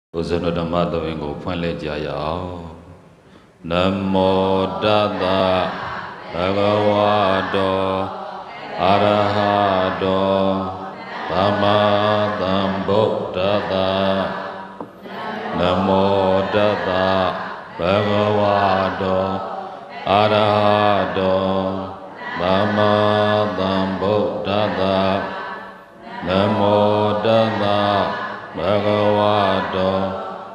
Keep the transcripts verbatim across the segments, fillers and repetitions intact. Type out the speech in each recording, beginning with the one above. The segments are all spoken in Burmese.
Uzano Dhamma Dovingo Phanle Jaya Namo Tassa Bhagavato Arahato Samma Sambuddhassa Namo Tassa Bhagavato Arahato Samma Sambuddhassa Namo Tassa Bhagavato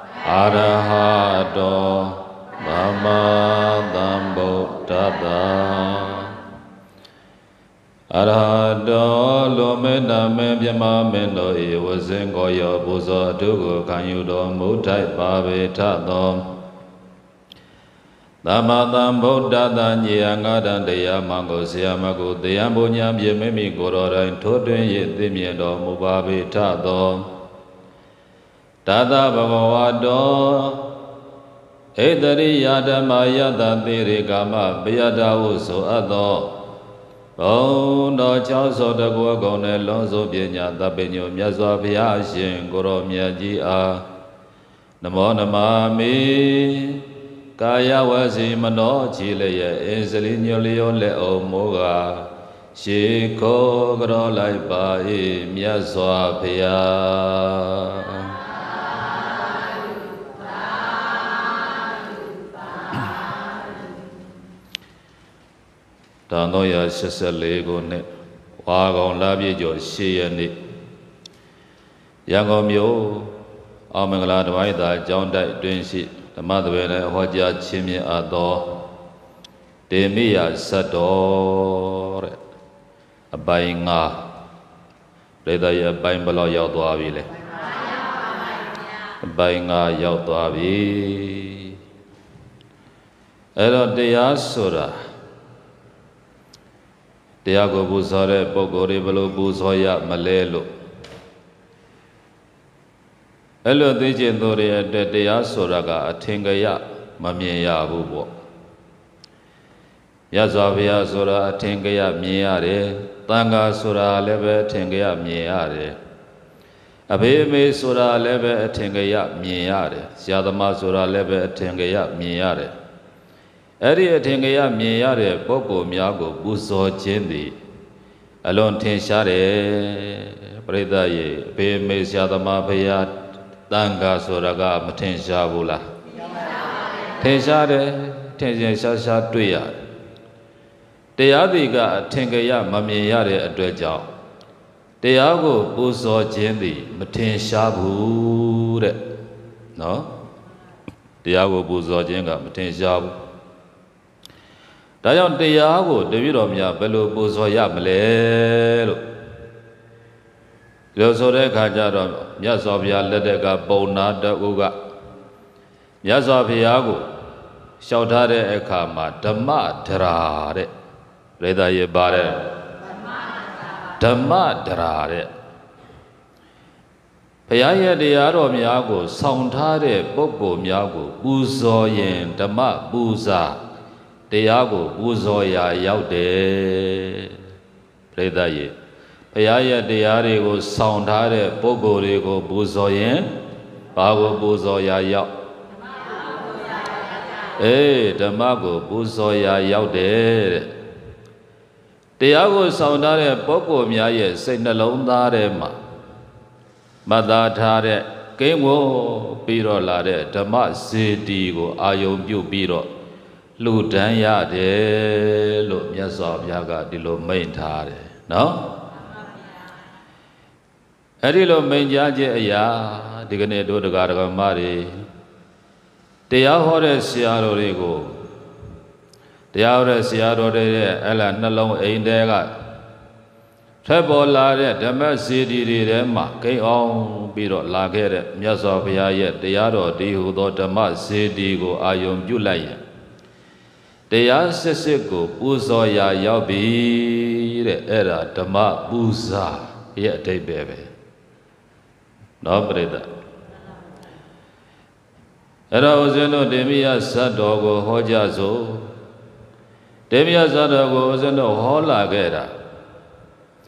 Arahato Samma Sambuddhassa Arahato Lumina Me Vyama Mendo E Wasingo Yo Buzo Dugo Kanyudo Mutai Pavitato Dhamma Sambuddhassa Nyangada Deya Mango Siyamagu Deyambo Nyam Yememi Gororain Todun Yedimyedo Mubavitato Tata Bhagavato Edari Yadama Yada Thiri Kama Biyada Uso Ado Om Do Chao So Dagwa Gone Lonso Pinya Tapinyo Myaswa Phayashin Goro Myaji A Namo Namami Kaya Wasi Mano Chileye Insali Nyoliyo Le Omoga Shiko Goro Laipa E Myaswa Phaya Tano ya shesale go ne Wagong Labi Jo Shiya ni Yango Myo Amangala Dwaida Jondai Dunshi Tamadwene Hoja Chimi Ado Demiya Sadore Abayinga Reda ya Baimbalo Yaudwa Vile Abayinga Yaudwa Vi Ero Deya Suraတရားကိုပူဇော်တဲ့ပုဂ္ဂိုလ်တွေဘယ်လိုပူဇော်ရမလဲလို့အဲ့လိုသိကျင်သူတွေအတွက်တရားဆိုတာကအထင်ကြီးမမြင်ရဘူးပေါ့ရသော်ဘုရားဆိုတာအထင်ကြီးမြင်ရတယ်တန်ခါဆိုတာလည်းပဲအထင်ကြီးမြင်ရတယ်အဖေအမေဆိုတာလည်းပဲအထင်ကြီးမြင်ရတယ်ဆရာသမားဆိုတာလည်းပဲအထင်ကြီးမြင်ရတယ်အဲ့ဒီအထင်ကြီးမြင်ရတဲ့ပုဂ္ဂိုလ်များကိုပူဇော်ခြင်းသည်အလွန်ထင်ရှားတယ်ပရိသတ်ရေဘေးမေဆရာသမားဘုရားတန်ခါဆိုတာကမထင်ရှားဘူးလားထင်ရှားတယ်ထင်ရှားရှားရှားတွေ့ရတယ်တရားသည်ကအထင်ကြီးမမြင်ရတဲ့အတွက်ကြောင့်တရားကိုပူဇော်ခြင်းသည်မထင်ရှားဘူးတဲ့နော်တရားကိုပူဇော်ခြင်းကမထင်ရှားဘူးဒါကြောင့်တရားကိုတပည့်တော်များဘယ်လိုပူဇော်ရမလဲလို့လို့ဆိုတဲ့အခါကျတော့မြတ်စွာဘုရားလက်ထက်ကပုံနာတူကမြတ်စွာဘုရားကိုလျှောက်ထားတဲ့အခါမှာဓမ္မဒရာတဲ့ရေသာရေပါတဲ့ဓမ္မဒရာတဲ့ဘုရားရဲ့တရားတော်များကိုဆောင်ထားတဲ့ပုဂ္ဂိုလ်များကိုပူဇော်ရင်ဓမ္မပူဇာတရားကိုပူဇော်ရာရောက်တယ်ပရိသတ်ရေဘုရားရဲ့တရားတွေကိုဆောင်ထားတဲ့ပုဂ္ဂိုလ်တွေကိုပူဇော်ရင်ဘာကိုပူဇော်ရာရောက်အေးဓမ္မကိုပူဇော်ရာရောက်တယ်တဲ့တရားကိုဆောင်ထားတဲ့ပုဂ္ဂိုလ်များရဲ့စိတ်နှလုံးသားထဲမှာမသားထားတဲ့ကိန်းကိုပြီးတော့လာတဲ့ဓမ္မစေတီကိုအာယုံပြုပြီးတော့လူတန်းရတယ်လို့မြတ်စွာဘုရားကဒီလိုမိန့်ထားတယ်နော်အဲ့ဒီလိုမိန့်ကြားခြင်းအရာဒီကနေ့တို့တရားဓမ္မတွေတရားဟောတဲ့ဆရာတော်တွေကိုတရားဟောတဲ့ဆရာတော်တွေရဲ့အဲ့လားနှလုံးအိမ်ထဲကထွက်ပေါ်လာတဲ့ဓမ္မစေတီတွေထဲမှာဂိမ်းအောင်ပြီးတော့လာခဲ့တဲ့မြတ်စွာဘုရားရဲ့တရားတော်ဒီဟူသောဓမ္မစေတီကိုအာယုံပြုလိုက်ရင်တရားစစ်စစ်ကိုပူဇော်ရာရောက်ပြီတဲ့အဲ့ဒါဓမ္မပူဇာရဲ့အဓိပ္ပာယ်ပဲနော်ပရိသတ်အဲ့တော့ဦးဇင်းတို့ဒေမိယဇတ်တော်ကိုဟောကြစို့ဒေမိယဇတ်တော်ကိုဦးဇင်းတို့ဟောလာခဲ့တာ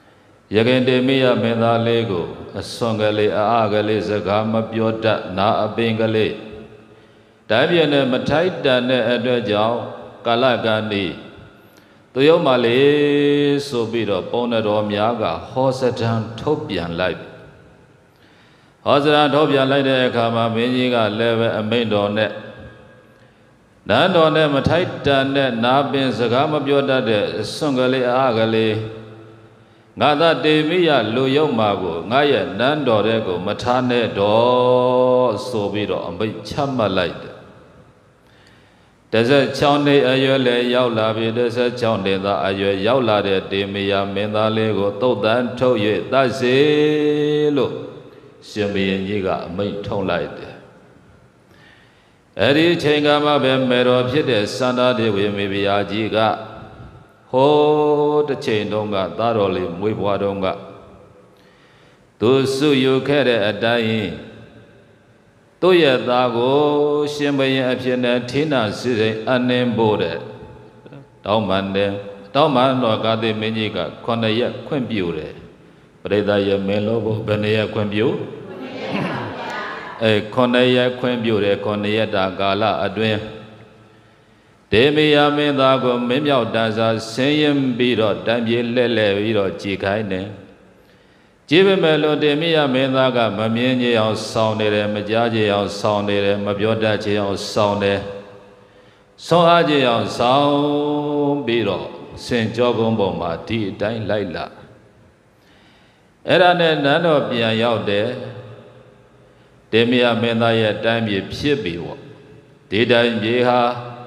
ယခင်တေမိယမင်းသားလေးကိုအစွန်ကလေးအအကလေးစကားမပြောတတ်နာအပင်ကလေးတိုင်းပြည်နဲ့မထိုက်တန်တဲ့အတွက်ကြောင့်ကာလကဏ္ဍီသူရုံမှလေးဆိုပြီးတော့ပုံတော်များကဟောစတံထုတ်ပြန်လိုက်ဟောစတံထုတ်ပြန်လိုက်တဲ့အခါမှာမင်းကြီးကလည်းပဲအမိန့်တော်နဲ့နန်းတော်နဲ့မထိုက်တန်တဲ့နာပင်စကားမပြောတတ်တဲ့အစွန်ကလေးအအကလေးငါသာတေမိယလူယုံမာကိုငါရဲ့နန်းတော်တဲ့ကိုမထားနဲ့တော့ဆိုပြီးတော့အမိန့်ချမှတ်လိုက်တယ်တဆက်ချောင်းနေအရွယ်လည်းရောက်လာပြီတဆက်ချောင်းတင်သားအရွယ်ရောက်လာတဲ့တေမိယမင်းသားလေးကိုသုတ်တန်ထုတ်၍သတ်စေလို့ရှင်ဘုရင်ကြီးကအမိန့်ထုတ်လိုက်တယ်အဲ့ဒီအချိန်ကမှပဲမေတော်ဖြစ်တဲ့စန္ဒဒေဝေမိဖုရားကြီးကဟိုးတစ်ချိန်တုန်းကသားတော်လေးမွေးဖွားတုန်းကသူစုယူခဲ့တဲ့အတိုင်းသူ့ရဲ့သားကိုရှင်ဘုရင်အဖြစ်နဲ့ထိနာစီစဉ်အနှင်းဖို့တဲ့တောင်းပန်တယ်တောင်းပန်တော့ကာတိမင်းကြီးကခုနှစ်ရက်ခွင့်ပြုတယ်ပရိသတ်ရဲ့မင်းလို့ဘယ်နှစ်ရက်ခွင့်ပြုအဲခုနှစ်ရက်ခွင့်ပြုတယ်ခုနှစ်ရက်တာကာလအတွင်းတေမိယမင်းသားကိုမင်းမြောက်တန်းစားဆင်းရင်ပြီးတော့တံပြေလှဲ့လှဲ့ပြီးတော့ကြည်ခိုင်းတယ်ကြည်ပေမဲ့လို့တေမိယမင်းသားကမမြင်ကြအောင်စောင်းနေတယ်မကြားကြအောင်စောင်းနေတယ်မပြောတတ်ကြအောင်စောင်းတယ်ဆောင်းအားကြအောင်စောင်းပြီးတော့စင်ကြောကုန်းပေါ်မှာဒီအတိုင်းလိုက်လာအဲ့ဒါနဲ့နန်းတော်ပြန်ရောက်တယ်တေမိယမင်းသားရဲ့တံပြေဖြစ်ပြီပေါ့ဒီတံပြေဟာ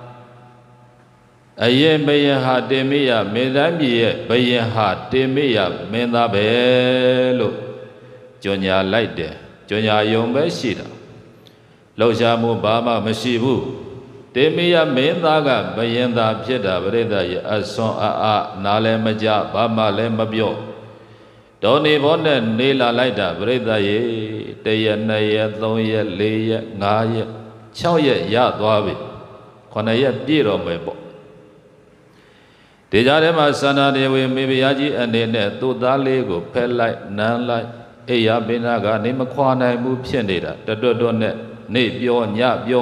အရင်ဘယင်ဟာတေမိယမင်းသားပြည်ရဲ့ဘယင်ဟာတေမိယမင်းသားပဲလို့ကြော်ညာလိုက်တယ်ကြော်ညာယုံပဲရှိတာလှုပ်ရှားမှုဘာမှမရှိဘူးတေမိယမင်းသားကဘယင်သားဖြစ်တာပရိသတ်ရဲ့အစွန်အအနားလည်းမကြဘာမှလည်းမပြောဒေါ်နေဘောနဲ့နေလာလိုက်တာပရိသတ်ရဲ့တရက်နှစ်ရက်သုံးရက်လေးရက်ငါးရက်ခြောက်ရက်ရသွားပြီခုနှစ်ရက်ပြည့်တော့မယ်ပေါ့ဒီကြားထဲမှာစန္ဒဒေဝေမိဖုရားကြီးအနေနဲ့သူ့သားလေးကိုဖက်လိုက်နမ်းလိုက်အိယာပိနာကနေမခွာနိုင်ဘူးဖြစ်နေတာတတွတ်တွတ်နဲ့နေပြောညပြော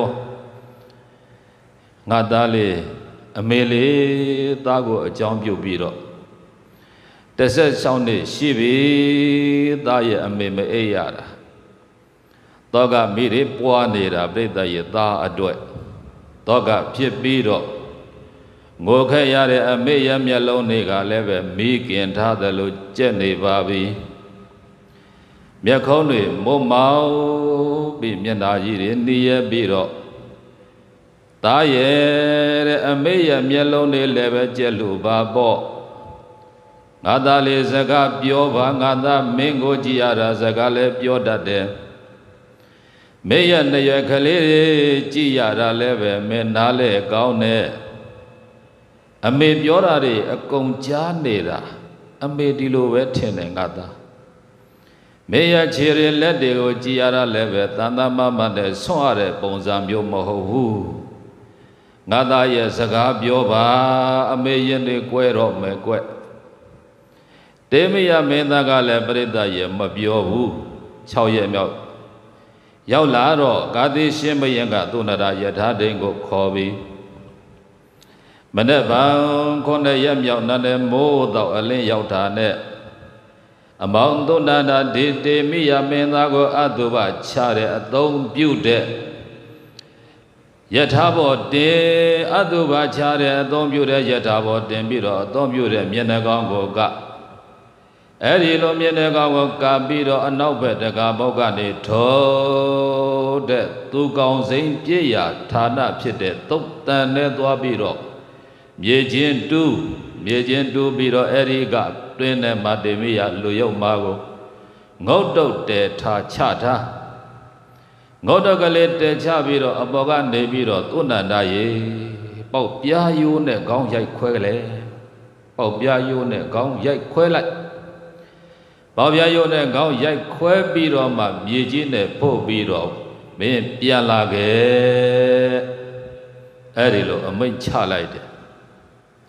ငါသားလေးအမေလေးသားကိုအကြောင်းပြုပြီးတော့တစ်ဆက်ဆောင်နေရှိပြီသားရဲ့အမေမအိပ်ရတာတော့ကမိတွေပွားနေတာပြိတ္တရဲ့သားအတွက်တော့ကဖြစ်ပြီးတော့ငိုခဲ့ရတဲ့အမေရဲ့မျက်လုံးတွေကလည်းပဲမိခင်ထားတယ်လို့ကြက်နေပါပြီမျက်ခုံးတွေမုံမောင်ပြီးမျက်နှာကြီးတွေနှီးရပြီးတော့သားရဲ့တဲ့အမေရဲ့မျက်လုံးတွေလည်းပဲကြက်လို့ပါပေါ့ငါသားလေးစကားပြောပါငါသားမင်းကိုကြည်ရတာစကားလည်းပြောတတ်တယ်မေရဲ့နှစ်ရွယ်ကလေးကြည်ရတာလည်းပဲမင်းနားလဲကောင်းတယ်အမေပြောတာတွေအကုန်ကြားနေတာအမေဒီလိုပဲထင်တယ်ငါသားမေရခြေရလက်တွေကိုကြည်ရတာလည်းပဲတန်တမမနဲ့ဆွန့်ရတဲ့ပုံစံမျိုးမဟုတ်ဘူးငါသားရဲ့စကားပြောပါအမေရင်တွေကွဲတော့မယ်ကွတေမိယမင်းသားကလည်းပရိသတ်ရဲ့မပြောဘူး၆ရက်မြောက်ရောက်လာတော့ကာတိရှင်ဘုရင်ကသူနရာယထာဒိန်ကိုခေါ်ပြီးမနေ့ဗံခုနှစ်ရက်မြောက်နတ်တဲ့မိုးတော့အလင်းရောက်တာနဲ့အမောင်သုဏ္ဍာဒေတေမိယမင်းသားကိုအတုပချတဲ့အသုံးပြုတဲ့ယထာဘောတင်အတုပချတဲ့အသုံးပြုတဲ့ယထာဘောတင်ပြီးတော့အသုံးပြုတဲ့မျက်နှာကောင်းကိုကအဲ့ဒီလိုမျက်နှာကောင်းကိုကပြီးတော့အနောက်ဘက်တကာဘောက်ကနေထိုးတဲ့သူကောင်းစိမ့်ပြည့်ရာဌာနဖြစ်တဲ့သုတ်တန်နဲ့သွားပြီးတော့မြေချင်းတူးမြေချင်းတူးပြီးတော့အဲ့ဒီကတွင်းထဲမှာတေမိယလူယုတ်မာကိုငုတ်တုတ်တဲထားချထားငုတ်တုတ်ကလေးတဲချပြီးတော့အပေါ်ကနေပြီးတော့သုဏ္ဍာရေပေါက်ပြားယိုးနဲ့ခေါင်းရိုက်ခွဲလေပေါက်ပြားယိုးနဲ့ခေါင်းရိုက်ခွဲလိုက်ပေါက်ပြားယိုးနဲ့ခေါင်းရိုက်ခွဲပြီးတော့မှမြေကြီးနဲ့ဖို့ပြီးတော့မင်းပြန်လာခဲ့အဲ့ဒီလိုအမိန့်ချလိုက်တယ်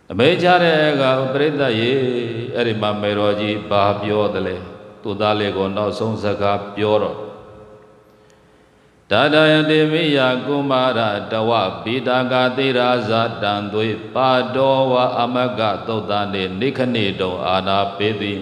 အမေချတဲ့ကပရိသတ်ရေအဲ့ဒီမှာမေတော်ကြီးဘာပြောတယ်လဲသူသားလေးကိုနောက်ဆုံးစကားပြောတော့ဒါဒယတိမိယကုမာရတဝဗိတာကတိရာဇတံသွေပါတော်ဝအမကသုတ်တန်နေနိခဏိတုံအာနာပေတိ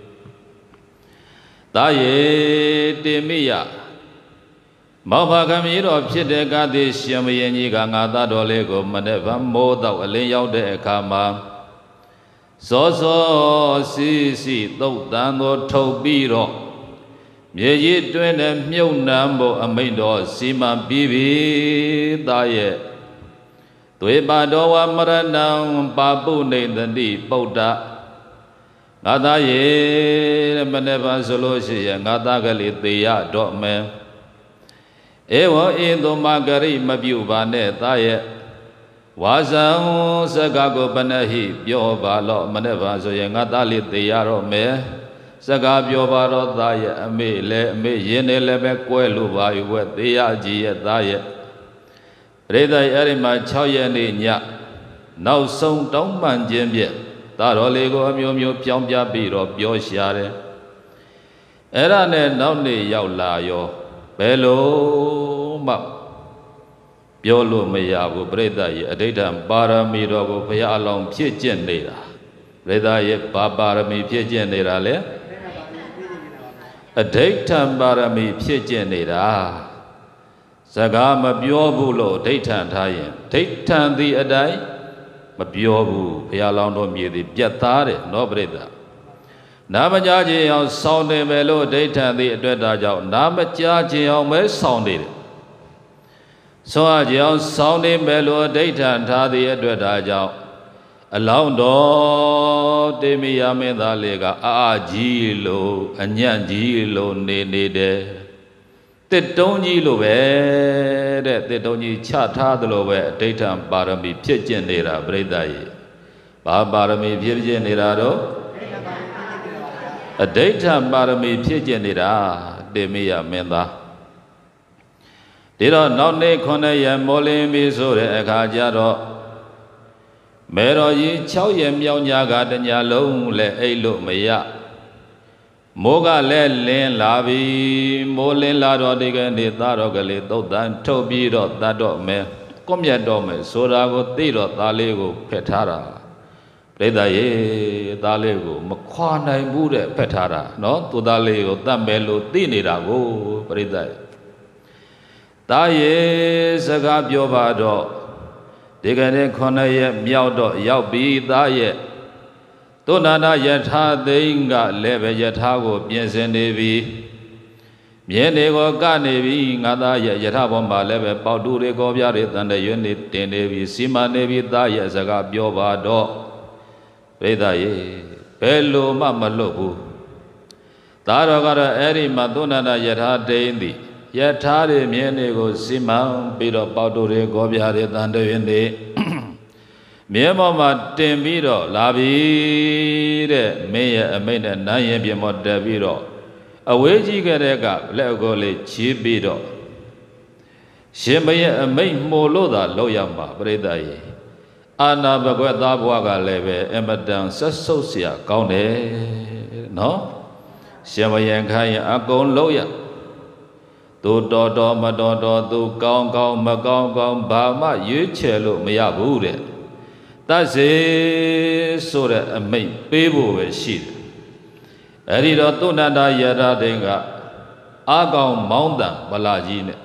သာယေတိမိယမောဘကမီတော်ဖြစ်တဲ့ကတိရှင်မယင်ကြီးကငါသားတော်လေးကိုမနေ့ကမိုးတော့အလင်းရောက်တဲ့အခါမှာစောစောစီစီသုတ်တန်သောထုတ်ပြီးတော့မြေကြီးတွင်နဲ့မြုပ်နှံဖို့အမိန့်တော်စီမံပြီးပြီသားရဲ့သွေပါတော်ဝမရဏံပါပုနေတတိပုဒ္ဒငါသားရဲ့မနေ့ကဆိုလို့ရှိရင်ငါသားကလေးသေရတော့မယ်ဧဝံဧတုမဂရိမပြုပါနဲ့သားရဲ့ဝါဇံစကားကိုပနဟိပြောပါလော့မနေ့ကဆိုရင်ငါသားလေးသေရတော့မယ်စကားပြောပါတော့သားရဲ့အမေလည်းအမေရင်းနေလည်းပဲကွဲလို့ပါယူဝဲသေရကြီးရဲ့သားရဲ့ပရိသတ်အဲ့ဒီမှာ၆ရက်နေ့ညနောက်ဆုံးတောင်းပန်ခြင်းဖြင့်သားတော်လေးကိုအမျိုးမျိုးပြောင်းပြပြီးတော့ပြောရှာတယ်အဲ့ဒါနဲ့နောက်နေ့ရောက်လာရောဘယ်လိုမှပြောလို့မရဘူးပရိသတ်ရဲ့အဋ္ဌံပါရမီတော်ကိုဘုရားအလောင်းဖြည့်ကျင့်နေတာပရိသတ်ရဲ့ဘာပါရမီဖြည့်ကျင့်နေတာလဲအဋ္ဌံပါရမီဖြည့်ကျင့်နေတာစကားမပြောဘူးလို့အဋ္ဌံထားရင်အဋ္ဌံသည်အတိုင်းမပြောဘူးဘုရားလောင်းတော်မြေသည်ပြတ်သားတယ်နော်ပရိသတ်နာမကြားခြင်းအောင်ဆောင်းနေမယ်လို့အဋ္ဌံသည်အတွက်ဒါကြောင့်နာမကြားခြင်းအောင်ပဲဆောင်းနေတယ်ဆောင်းခြင်းအောင်ဆောင်းနေမယ်လို့အဋ္ဌံထားသည်အတွက်ဒါကြောင့်အလောင်းတော်တေမိယမင်းသားလေးကအာအာကြီးလို့အညံ့ကြီးလို့နေနေတယ်တစ်တုံးကြီးလို့ပဲတဲ့တစ်တုံးကြီးချထားသလိုပဲအဋ္ဌံပါရမီဖြစ်ကျင့်နေတာပြိဿရေဘာပါရမီဖြစ်ကျင့်နေတာတော့အဋ္ဌံပါရမီဖြစ်ကျင့်နေတာတေမိယမင်းသားဒီတော့နောက်နေ့ခုနှစ်ရက်မောလင်းပြီဆိုတဲ့အခါကျတော့မေတော်ကြီး၆ရက်မြောက်ညကတညလုံးလဲအိတ်လို့မရမိုးကလည်းလင်းလာပြီမိုးလင်းလာတော့ဒီကနေ့သားတော်ကလေးသုတ်တန်ထုတ်ပြီးတော့တတ်တော့မယ်ကွမြတ်တော့မယ်ဆိုတာကိုသိတော့သားလေးကိုဖက်ထားတာပြိဿရေသားလေးကိုမခွာနိုင်ဘူးတဲ့ဖက်ထားတာနော်သူသားလေးကိုတတ်မယ်လို့သိနေတာကိုပြိဿရေသားရေစကားပြောပါတော့ဒီကနေ့ခုနှစ်ရက်မြောက်တော့ရောက်ပြီသားရဲ့သုဏနာယထာသိန်းကလည်းပဲယထာကိုပြင်ဆင်နေပြီမြင်းတွေကိုကနေပြီငါသားရဲ့ယထာဘောမှာလည်းပဲပေါတူတွေကောပြားတွေတန်တဲ့ရွနေတင်နေပြီစီမံနေပြီသားရဲ့စကားပြောပါတော့ပြိဿရေဘယ်လိုမှမလွတ်ဘူးသားတော်ကတော့အဲ့ဒီမှာသုဏနာယထာသိန်းသည်ယထာတွေမြင်းတွေကိုစီမံပြီးတော့ပေါတူတွေကောပြားတွေတန်တဲ့ရွနေမြင်းပေါ်မှာတင်ပြီးတော့လာပြီတဲ့မင်းရဲ့အမိတ်နဲ့နန်းရင်ပြင်ပေါ်တက်ပြီးတော့အဝေးကြီးကတဲ့ကလက်ကိုလေးချီးပြီးတော့ရှင်မရဲ့အမိတ်မှုလို့သာလောက်ရမှာပြိဿရေအာနာဘကွက်သားဘွားကလည်းပဲအမတန်ဆက်ဆုပ်เสียကောင်းတယ်နော်ရှင်မရဲ့ခိုင်းရင်အကုန်လောက်ရသူတော်တော်မတော်တော်သူကောင်းကောင်းမကောင်းကောင်းဘာမှရွေးချယ်လို့မရဘူးတဲ့တတ်စေဆိုတဲ့အမိတ်ပေးဖို့ပဲရှိတယ်အဲ့ဒီတော့သုဏ္ဍာယထာတိန်ကအာကောင်မောင်းတံဗလာကြီးနဲ့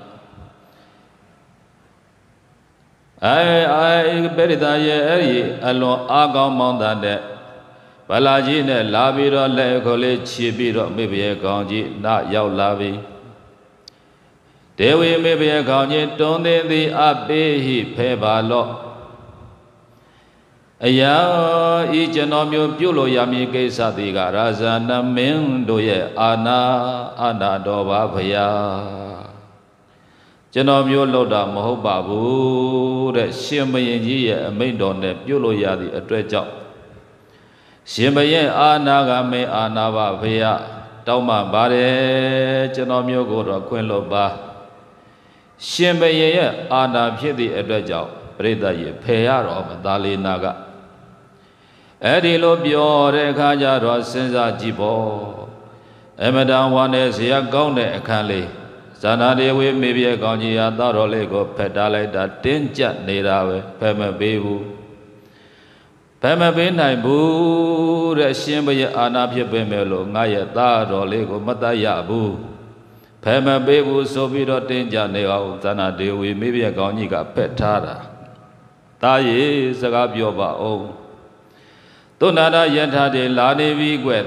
အဲအဲပရိသရဲ့အဲ့ဒီအလွန်အာကောင်မောင်းတံတဲ့ဗလာကြီးနဲ့လာပြီးတော့လက်ခုလေးခြေပြီးတော့မိဘရဲ့ကောင်ကြီးနာရောက်လာပြီဒေဝီမိဘရဲ့ကောင်ကြီးတွန်းသည်သည်အပိဟိဖဲပါလော့အရာဤကျွန်တော်မျိုးပြုလို့ရမည်ကိစ္စသည်ကရာဇာနမင်းတို့ရဲ့အာနာအာနာတော်ပါဖရာကျွန်တော်မျိုးလောက်တာမဟုတ်ပါဘူးတဲ့ရှင်ဘုရင်ကြီးရဲ့အမိန့်တော်နဲ့ပြုလို့ရသည့်အတွက်ကြောင့်ရှင်ဘုရင်အာနာကမင်းအာနာပါဖရာတောင်းပန်ပါတယ်ကျွန်တော်မျိုးကိုတော့ခွင့်လွှတ်ပါရှင်ဘုရင်ရဲ့အာနာဖြစ်သည့်အတွက်ကြောင့်ပရိသတ်ရေဖယ်ရတော့မသားလေးနာက Edi lo pyo de khaja ro sinsa ji bo Emadan wane siya gaung de akhan le Zana de we me pye gaung ji ya ta ro le ko phet ta lai ta tin chat neda be phet ma pe bu phet ma pe nai bu de shin bye ana phit pe me lo nga ye ta ro le ko ma ta ya bu phet ma pe bu so pi ro tin chat ne ga Zana de we me pye gaung ji ka phet tha da ta ye saka pyo ba aung Tunada yatha de la ne bi kwet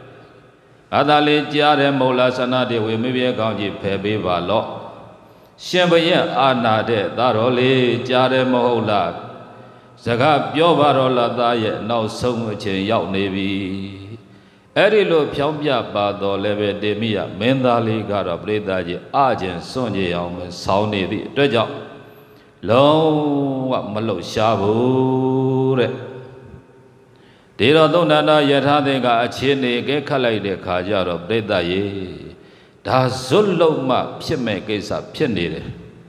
Ada le jia de mola sana de we me pye gaung ji phe pe ba lo Shin bye ana de ta ro le jia de ma hou la Saka pyo ba ro la ta ye naw song a chin yauk ne bi Edi lo phyaung pya pa do le be te mi ya min tha le ka ro prit tha ji a chin swon ji yaung me saung ne thi atwat jaung long wa ma lou sha bu de Di ro Tunada yatha de ka achin ne ke khat lai de kha ja ro prit tha ye da zut lou ma phit me kaisa phit ne de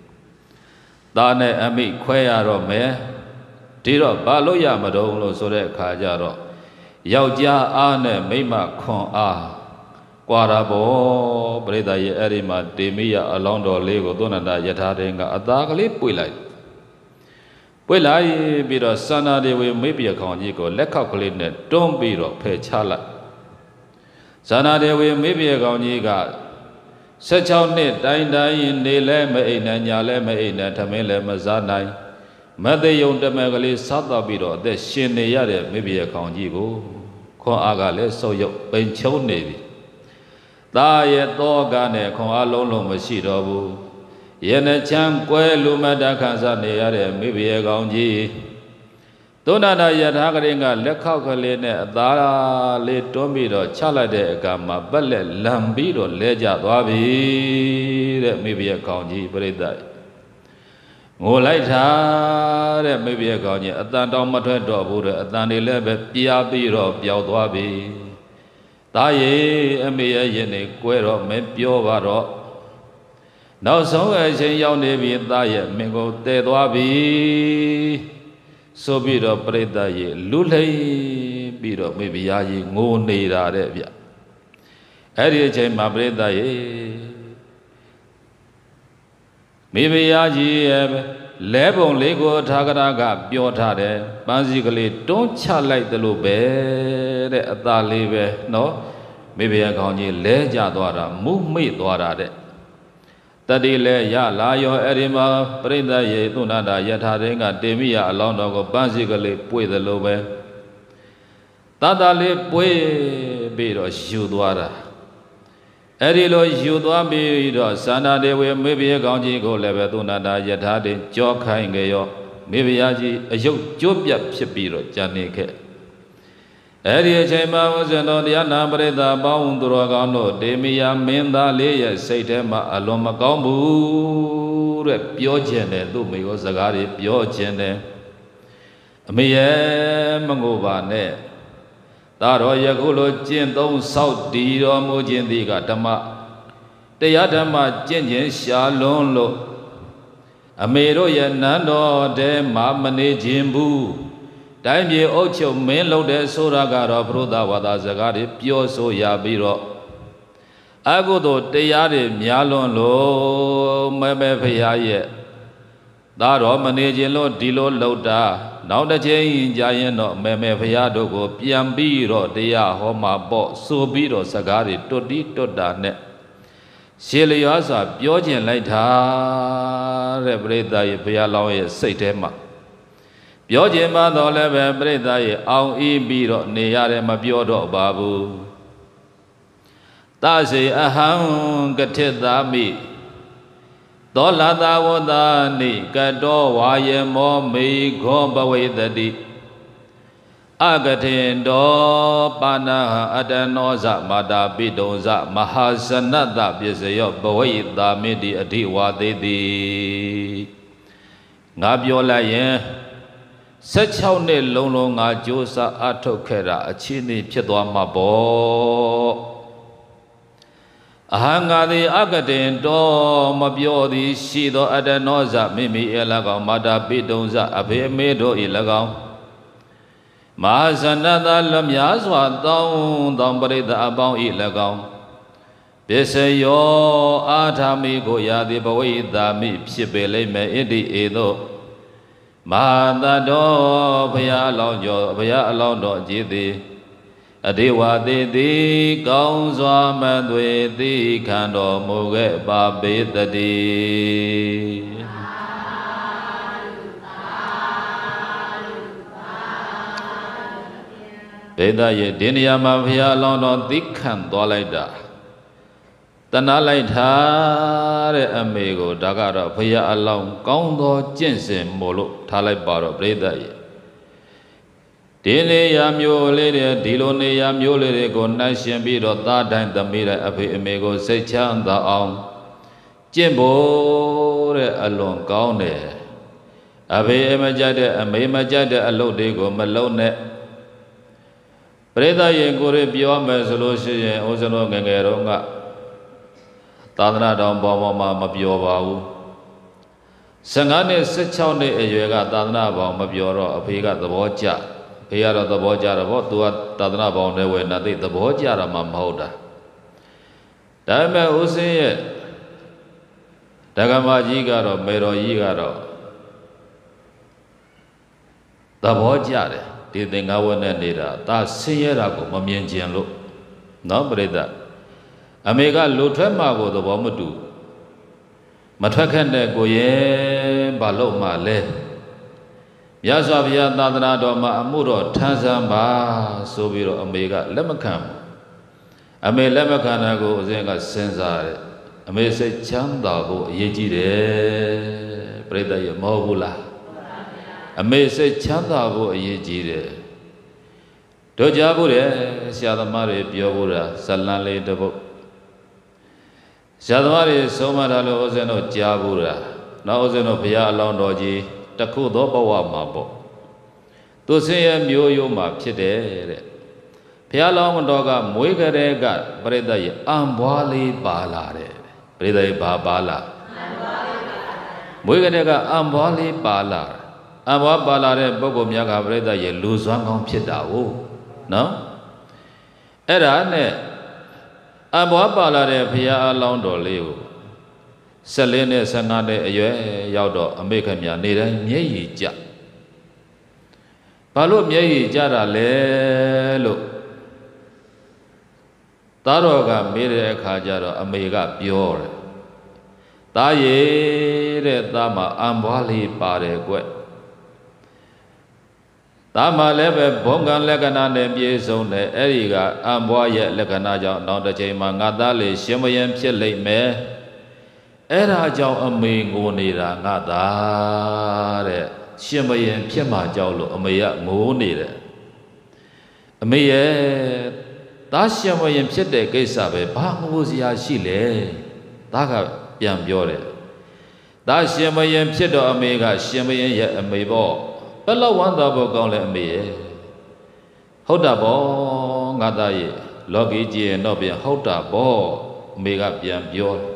Ta ne ami khwe ya ro me Di ro ba lo ya ma dong lo so de kha ja ro Yauk jia a ne maima khon a Kwa ra bo prit tha ye edi ma te mi ya along do le ko Tunada yatha de ka ata ka le pwi lai Pwi lai pi ro sana de we me pye gaung ji ko let khauk ka le ne twon pi ro phe cha lai Sana de we me pye gaung ji ka sixteenနှစ်တိုင်းတိုင်းနေလဲမအိမ်နဲ့ညာလဲမအိမ်နဲ့ထမင်းလဲမစားနိုင်မသိယုံတမဲကလေးစားတော့ပြီးတော့အသက်ရှင်နေရတဲ့မိဖုရားခေါင်ကြီးကိုခွန်အားကလည်းဆုပ်ယုပ်ပိန်ချုံနေပြီတာရဲ့တောကနဲ့ခွန်အားလုံးလုံးမရှိတော့ဘူးရဲ့နဲ့ချမ်းကွဲလူမတ္တခံစားနေရတဲ့မိဖုရားခေါင်ကြီးTunada yathaကရင်ကလက်ခောက်ကလေးနဲ့အသားလေးတွန်းပြီးတော့ချလိုက်တဲ့အခါမှာပက်လက်လံပြီးတော့လဲကျသွားပြီတဲ့မိဖုရားခေါင်ကြီးပြိဿငိုလိုက်တာတဲ့မိဖုရားခေါင်ကြီးအတန်တောင်မထွက်တော့ဘူးတဲ့အတန်တွေလည်းပဲပြားပြီးတော့ပျောက်သွားပြီတာရေအမေရဲ့ရင်တွေကွဲတော့မပြောပါတော့နောက်ဆုံးအချိန်ရောက်နေပြီတာရဲ့မင်းကိုတည်သွားပြီဆိုပြီးတော့ပြိဿရေလူလိမ့်ပြီးတော့မိဖုရားကြီးငိုနေတာတဲ့ဗျအဲ့ဒီအချိန်မှာပြိဿရေမိဖုရားကြီးရဲ့လဲပုံလေးကိုထာဂရကပြောထားတယ်ပန်းစည်းကလေးတွန်းချလိုက်တယ်လို့ပဲတဲ့အသာလေးပဲနော်မိဖုရားခေါင်ကြီးလဲကျသွားတာမူးမိသွားတာတဲ့တတိလဲရလာရောအဲ့ဒီမှာပြိဿရေTunadaယထာရင်ကတေမိယအလောင်းတော်ကိုပန်းစည်းကလေးပွေတယ်လို့ပဲတတလေးပွေပြီးတော့ယူသွားတာအဲ့ဒီလိုယူသွားပြီးတော့သန္တာဒေဝေမိဖုရားခေါင်ကြီးကိုလည်းပဲTunadaယထာရင်ကြောခိုင်းကြရောမိဖုရားကြီးအယုတ်ကျိုးပြတ်ဖြစ်ပြီးတော့ကြံနေခဲ့အဲ့ဒီအချိန်မှာဝဇ္ဇတော်တရားနာပရိသတ်ပေါင်းသူတော်ကောင်းတို့တေမိယမင်းသားလေးရဲ့စိတ်ထဲမှာအလွန်မကောင်းဘူးတဲ့ပြောခြင်းတယ်သူ့မိရောစကားတွေပြောခြင်းတယ်အမေရဲ့မငိုပါနဲ့သာတော်ယခုလိုကျင့်သုံးဆောက်တည်တော်မူခြင်းသည်ကဓမ္မတရားဓမ္မကျင့်ခြင်းရှာလွန်းလို့အမေတို့ရဲ့နန်းတော်ထဲမှာမနေခြင်းဘူးတိုင်းပြည်အုပ်ချုပ်မင်းလုပ်တဲ့ဆိုတာကတော့ဘုရားဝါဒစကားတွေပြောဆိုရပြီးတော့အကုသိုလ်တရားတွေများလွန်းလို့မဲမဲဖရာရဲ့သာတော်မနေခြင်းလို့ဒီလိုလှုပ်တာနောက်တစ်ချိန်ကြာရင်တော့မဲမဲဖရာတို့ကိုပြန်ပြီးတော့တရားဟောမှာပေါ့ဆိုပြီးတော့စကားတွေတွတ်တီးတွတ်တာနဲ့ရှေးလျောစွာပြောကျင်လိုက်တာတဲ့ပရိသတ်ရဲ့ဘုရားလောင်းရဲ့စိတ်ထဲမှာပြောခြင်းမတော်လည်းပဲပြိဿရဲ့အောင်ဤပြီးတော့နေရတယ်မပြောတော့ပါဘူးသစေအဟံကထိတာမိသောလသာဝတ္တနိကတောဝါယမောမေခောဘဝေတတိအကထေတောပါဏဟအတနောဇမာတာပိတုံဇမဟာစနတ္တပစ္စယောဘဝေတာမိတိအဓိဝါသေးတိငါပြောလိုက်ရင်sixteenနှစ်လုံးလုံးငါကြိုးစားအထုတ်ခဲ့တာအချင်းနေဖြစ်သွားမှာပေါ့အဟံငါသည်အကတင်တော်မပြောသည်ရှိသောအတနောဇမိမိအ၎င်းမာတာပိတုံဇအဖေအမေတို့၏၎င်း Mahasana lamya swatong tong parita abang ilagong Besayo atami ko yadi bawita mi psibele me indi edo Mahadado baya along jo baya along do jidi Adiwa di di kaung swa madwe di kando muge babi tadi Beda ye dinya ma baya along do di kan do laida Tana laida re amigo dagara baya along kaung do jinsen molo thalai baro beda ye Dine yamyo lere dilone yamyo lere ko nashin biro ta dain tamire api amigo se chanda aung Jimbo re along kaung ne Api emajade ame majade alok de ko malong ne Preda ye kore biwa me solo shiye ozano ngengero nga Tadana daung bawa ma mabiyo bawu Sangane se chao ne ewe ka tadana bawa mabiyo ro api ka tabo cha Piyara the Bojara, what do I Tadana Bone when I did the Bojara Mamhoda? Dame Usi Dagama Yigaro, Mero Yigaro. The Bojare, did the Gawan and Nida, that Sierra go, Mamian Jianlo. No, brother. Amiga Lutremago, the Womudu. Matakan go ye, Baloma le. Yasavia Nadana Doma Amuro Tanzamba Sobiro Omega Lemakam. Ame Lemakanago Zenga Sensare. Ame say Chandago Yejire Preda Mobula. Ame say Chandago Yejire. Dojabure Siadamare Biobura Salale Debo Siadamare Somadalo Ozeno Jabura. Now Ozeno Pia Londoji. Taku do bawa mabo. To say a mio ma pide. Pialong doga muigarega, Breda Ambwali balare. Breda babala. Muigarega Ambwali balar. Amwa balare Bogomiaga Breda ye lose one on Pidao. No? Erane Amwa balare Pia Londo Leo. Selene Sangade Yaudo, American Nida, Mieja. Palo Mie Jara Lelo Taroga Mire Kajaro, Amiga Biore. Taye Dama Ambali Pare Gue Dama Lebe Bongan Legana Nembie Zone, Eriga, Amboye Leganaja, Nonda Jema Nadale, Shemayan Chile Me. Era Jow a Ming Monira Nada Shemayan Pima Jowlo, Amaya Monira. Amaya Tashamayan Pete Gasabe, Banguzia Chile, Daga Pian Biore. Tashamayan Pedo Omega, Shemayan yet a Maybo, Bella Wanda Bogole me. Hoda Bo Nadaye, Logi and Nobian Hoda Bo, Mega Pian Biore.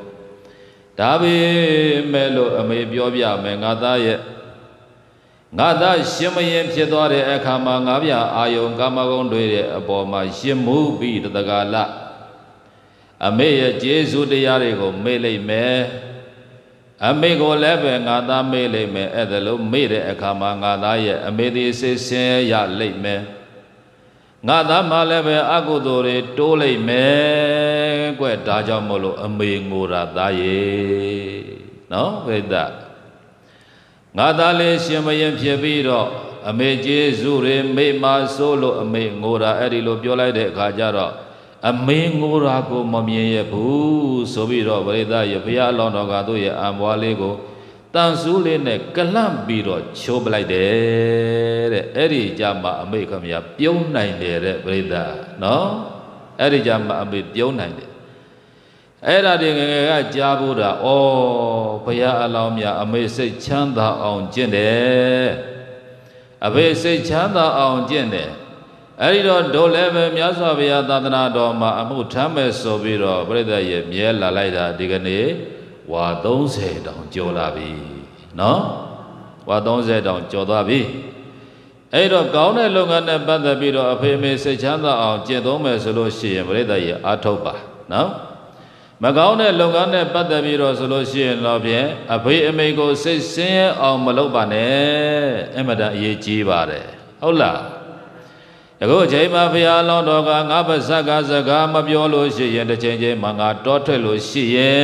Dabi Melo Ame Biobia Mengadaye Nada Shimayan Piedore Ekama Navia Ayon Gamagonde Aboma Shimu beat the Gala Ame Jesu de Yarego Mele Me Amigo Lebe Nada Mele Me Edelo Mede Ekama Nadaye Amedi Se Ya Late Me Nada Malebe Agodore Dole Me Que Dajamolo Amingura Daye No, with that. Nadale Shimayan Piabiro, Ame Jesu, Me Ma Solo, Ame Ngora Edilo Biola de Kajara, Ame Ngora go Mamie Boo, Sobiro, Breda, Yapia Lonogado, Amwalego, Tansule ne Kalam Biro, Choblai de Eri Jama, Ame Kamia, Pion Nine de Breda, no? Eri Jama, Ame Pion Nine. Era de Jabura, oh, Paya Alamia, Ame say Chanda on Jende. Abe say Chanda on Jende. Erido Doleve Miasavia Dadana Doma, Amu Tame Sobiro, Breda Ye Miela Laida Digane, Wa don't say down Jolabi. No? Wa don't say down Jodabi. အဲ့တော့ကောင်းတဲ့လုပ်ငန်းနဲ့ပတ်သက်ပြီးတော့အဖေမေစိတ်ချမ်းသာအောင်ကျင့်သုံးမယ်ဆိုလို့ရှိရင်ပြိဿရဲ့အားထုတ်ပါနော်မကောင်းတဲ့လုပ်ငန်းနဲ့ပတ်သက်ပြီးတော့ဆိုလို့ရှိရင်တော့ဖြင့်အဖေအမေကိုစိတ်ဆင်းရဲအောင်မလုပ်ပါနဲ့အမှန်တန်အရေးကြီးပါတယ်ဟုတ်လားအခုအချိန်မှာဘုရားလောင်းတော်ကငါပါဇက်ကစကားမပြောလို့ရှိရင်တစ်ချိန်ချိန်မှာငါတောထွက်လို့ရှိရင်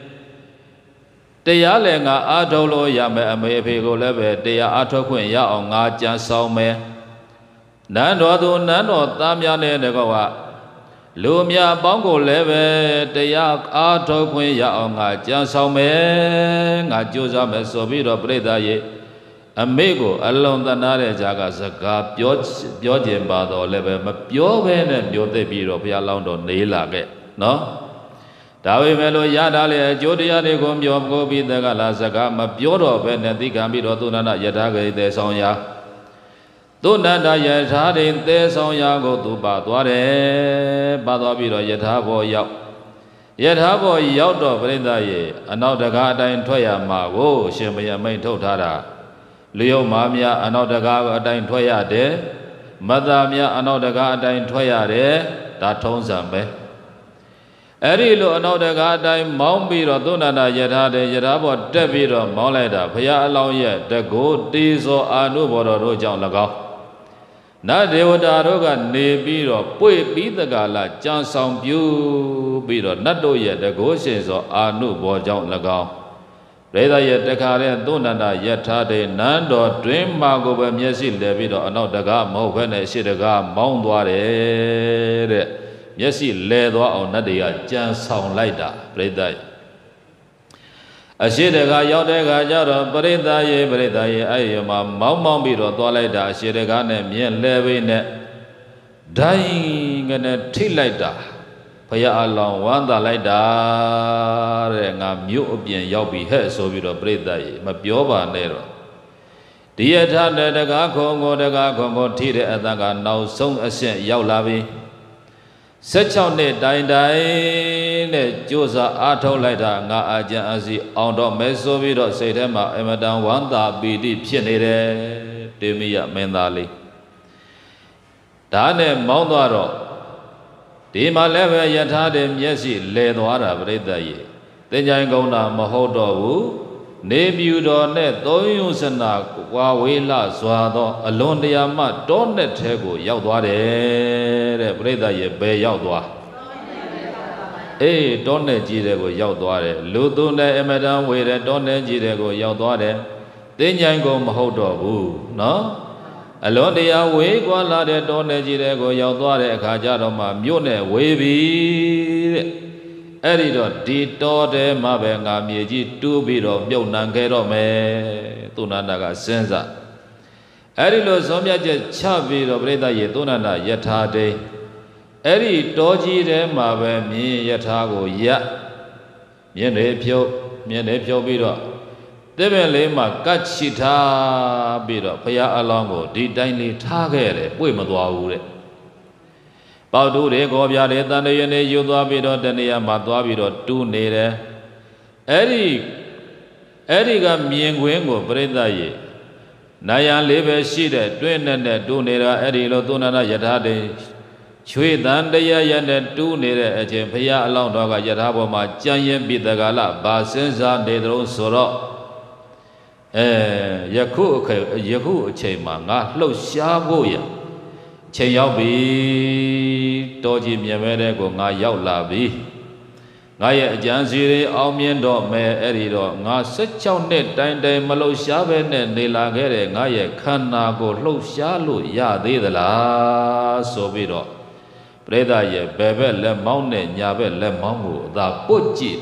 တရားလည်းငါအားထုတ်လို့ရမယ်အမေအဖေကိုလည်းပဲတရားအားထုတ်ခွင့်ရအောင်ငါကြံဆောင်မယ်နန်းတော်သူနန်းတော်သားများနဲ့တကောကလူများအပေါင်းကိုလည်းပဲတရားအားထုတ်ခွင့်ရအောင်ငါကြံဆောင်မယ်ငါကြိုးစားမယ်ဆိုပြီးတော့ပြိဿရဲ့အမေကိုအလုံးသနာတဲ့ကြားကစကားပြောပြောခြင်းပါတော့လည်းပဲမပြောဘဲနဲ့ပြောသိပြီးတော့ဘုရားလောင်းတော်နေလာခဲ့နော်ဒါပေမဲ့လို့ရတာလေအကျိုးတရားတွေကိုပြောကိုပြီးတကလာစကားမပြောတော့ဘဲနဲ့သိခံပြီးတော့သုဏနာယထာဂိသေဆောင်ရာသုဏနာယထာဒိသေဆောင်ရာကိုသူပါသွားတယ်ပါသွားပြီးတော့ယထာဘောရောက်ယထာဘောရောက်တော့ပြိဿရေအနောက်တကားအတိုင်းထွက်ရမှာကိုရှင်ဘုရားမိန့်ထုတ်ထားတာလျုံမာများအနောက်တကားအတိုင်းထွက်ရတယ်မတ္တများအနောက်တကားအတိုင်းထွက်ရတယ်ဒါထုံးစံပဲအဲ့ဒီလိုအနောက်တကားအတိုင်းမောင်းပြီးတော့သုဏနာယထာတဲ့ယထာဘောတက်ပြီးတော့မောင်းလိုက်တာဘုရားအလောင်းရဲ့တကိုးတေဇောအာနုဘောတော်တို့ကြောင့်၎င်းနတ်ဒေဝတာတို့ကနေပြီးတော့ပွေပြီးတကလာကြံဆောင်ပြုပြီးတော့နတ်တို့ရဲ့တကိုးရှင်သောအာနုဘောကြောင့်၎င်းပြိဿရဲ့တခါတဲ့သုဏနာယထာတဲ့နန်းတော်တွင်မှာကိုပဲမျက်စိလဲပြီးတော့အနောက်တကားမဟုတ်ဘဲနဲ့ရှေ့တကားမောင်းသွားတယ်တဲ့မျက်စိလဲသွားအောင်နတ်တွေကကြံဆောင်လိုက်တာပြိဿရဲ့အရှိတကရောက်တဲ့ခါကျတော့ပရိသတ်ရေပရိသတ်ရေအဲ့ဒီမှာမောင်းမောင်းပြီးတော့သွားလိုက်တာအရှိတကနဲ့မြင်လဲပြီးနဲ့ဒိုင်းကနဲ့ထိလိုက်တာဘုရားအလောင်းဝမ်းသာလိုက်တာတဲ့ငါမြို့အပြင်ရောက်ပြီဟဲ့ဆိုပြီးတော့ပရိသတ်ရေမပြောပါနဲ့တော့ဒီယထာနဲ့တကားခုံကိုတကားခုံကိုထိတဲ့အတန်ကနောက်ဆုံးအဆင့်ရောက်လာပြီဆက်ချောင်းနဲ့တိုင်တိုင်နဲ့ကြိုးစားအားထုတ်လိုက်တာငါအကြံအစီအောင်တော့မဲဆိုပြီးတော့စိတ်ထဲမှာအမတန်ဝမ်းသာပီတိဖြစ်နေတယ်တေမိယမင်းသားလေးဒါနဲ့မောင်းသွားတော့ဒီမှာလည်းပဲယထာတဲ့မျက်စိလဲသွားတာပြိဿရဲ့သင်္ကြန်ကုန်းတာမဟုတ်တော့ဘူးနေပြူတော်နဲ့သုံးယုစနာဝါဝေလစွာသောအလွန်တရာမှတောနဲ့ထဲကိုရောက်သွားတယ်တဲ့ပြိဿရဲ့ဘယ်ရောက်သွားအေးတောနဲ့ကြီးတဲ့ကိုရောက်သွားတယ်လူသူနဲ့အမတန်ဝေတဲ့တောနဲ့ကြီးတဲ့ကိုရောက်သွားတယ်သင်္ကြန်ကုန်းမဟုတ်တော့ဘူးနော်အလွန်တရာဝေးကွာလာတဲ့တောနဲ့ကြီးတဲ့ကိုရောက်သွားတဲ့အခါကျတော့မှမြို့နဲ့ဝေးပြီတဲ့အဲ့ဒီတော့ဒီတောထဲမှာပဲငါမြေကြီးတူးပြီးတော့မြုပ်နှံခဲ့တော့မယ်သုဏနာကစဉ်းစားအဲ့ဒီလိုဆုံးဖြတ်ချက်ချပြီးတော့ပြိဿရေသုဏနာယထာတေအဲ့ဒီတောကြီးထဲမှာပဲမြင်းယထာကိုရပ်မြင်းတွေဖြုတ်မြင်းတွေဖြုတ်ပြီးတော့သစ်ပင်လေးမှာကတ်ချီထားပြီးတော့ဘုရားအလောင်းကိုဒီတိုင်းလေးထားခဲ့တယ်ပွေမသွားဘူးတဲ့ပေါတူတွေကိုပြတယ်တန်တရနေယူသွားပြီးတော့တနေရာမှာသွားပြီးတော့တူးနေတယ်အဲ့ဒီအဲ့ဒီကမြင်ကွင်းကိုပြိဿရေနာယံလေးပဲရှိတဲ့တွင်းနဲ့နဲ့တူးနေတာအဲ့ဒီလိုသုဏနာယထာတေချွေတန်တရားရနဲ့တူးနေတဲ့အချိန်ဘုရားအလောင်းတော်ကယထာဘောမှာကြံရင်ပြီးတကလာဘာစဉ်းစားနေတုံးဆိုတော့အဲယခုအခါယခုအချိန်မှာငါလှုပ်ရှားဖို့ရချိန်ရောက်ပြီတောကြီးမြင်မဲ့တဲ့ကိုငါရောက်လာပြီငါရဲ့အကြံစီတွေအောင်မြင်တော့မယ်အဲ့ဒီတော့ငါ၁၆နှစ်တိုင်တိုင်မလှုပ်ရှားပဲနဲ့နေလာခဲ့တဲ့ငါရဲ့ခန္ဓာကိုလှုပ်ရှားလို့ရသေးသလားဆိုပြီးတော့ပရိသတ်ရဲ့ဘယ်ဘက်လက်မောင်းနဲ့ညာဘက်လက်မောင်းကိုအသာပုတ်ကြည့်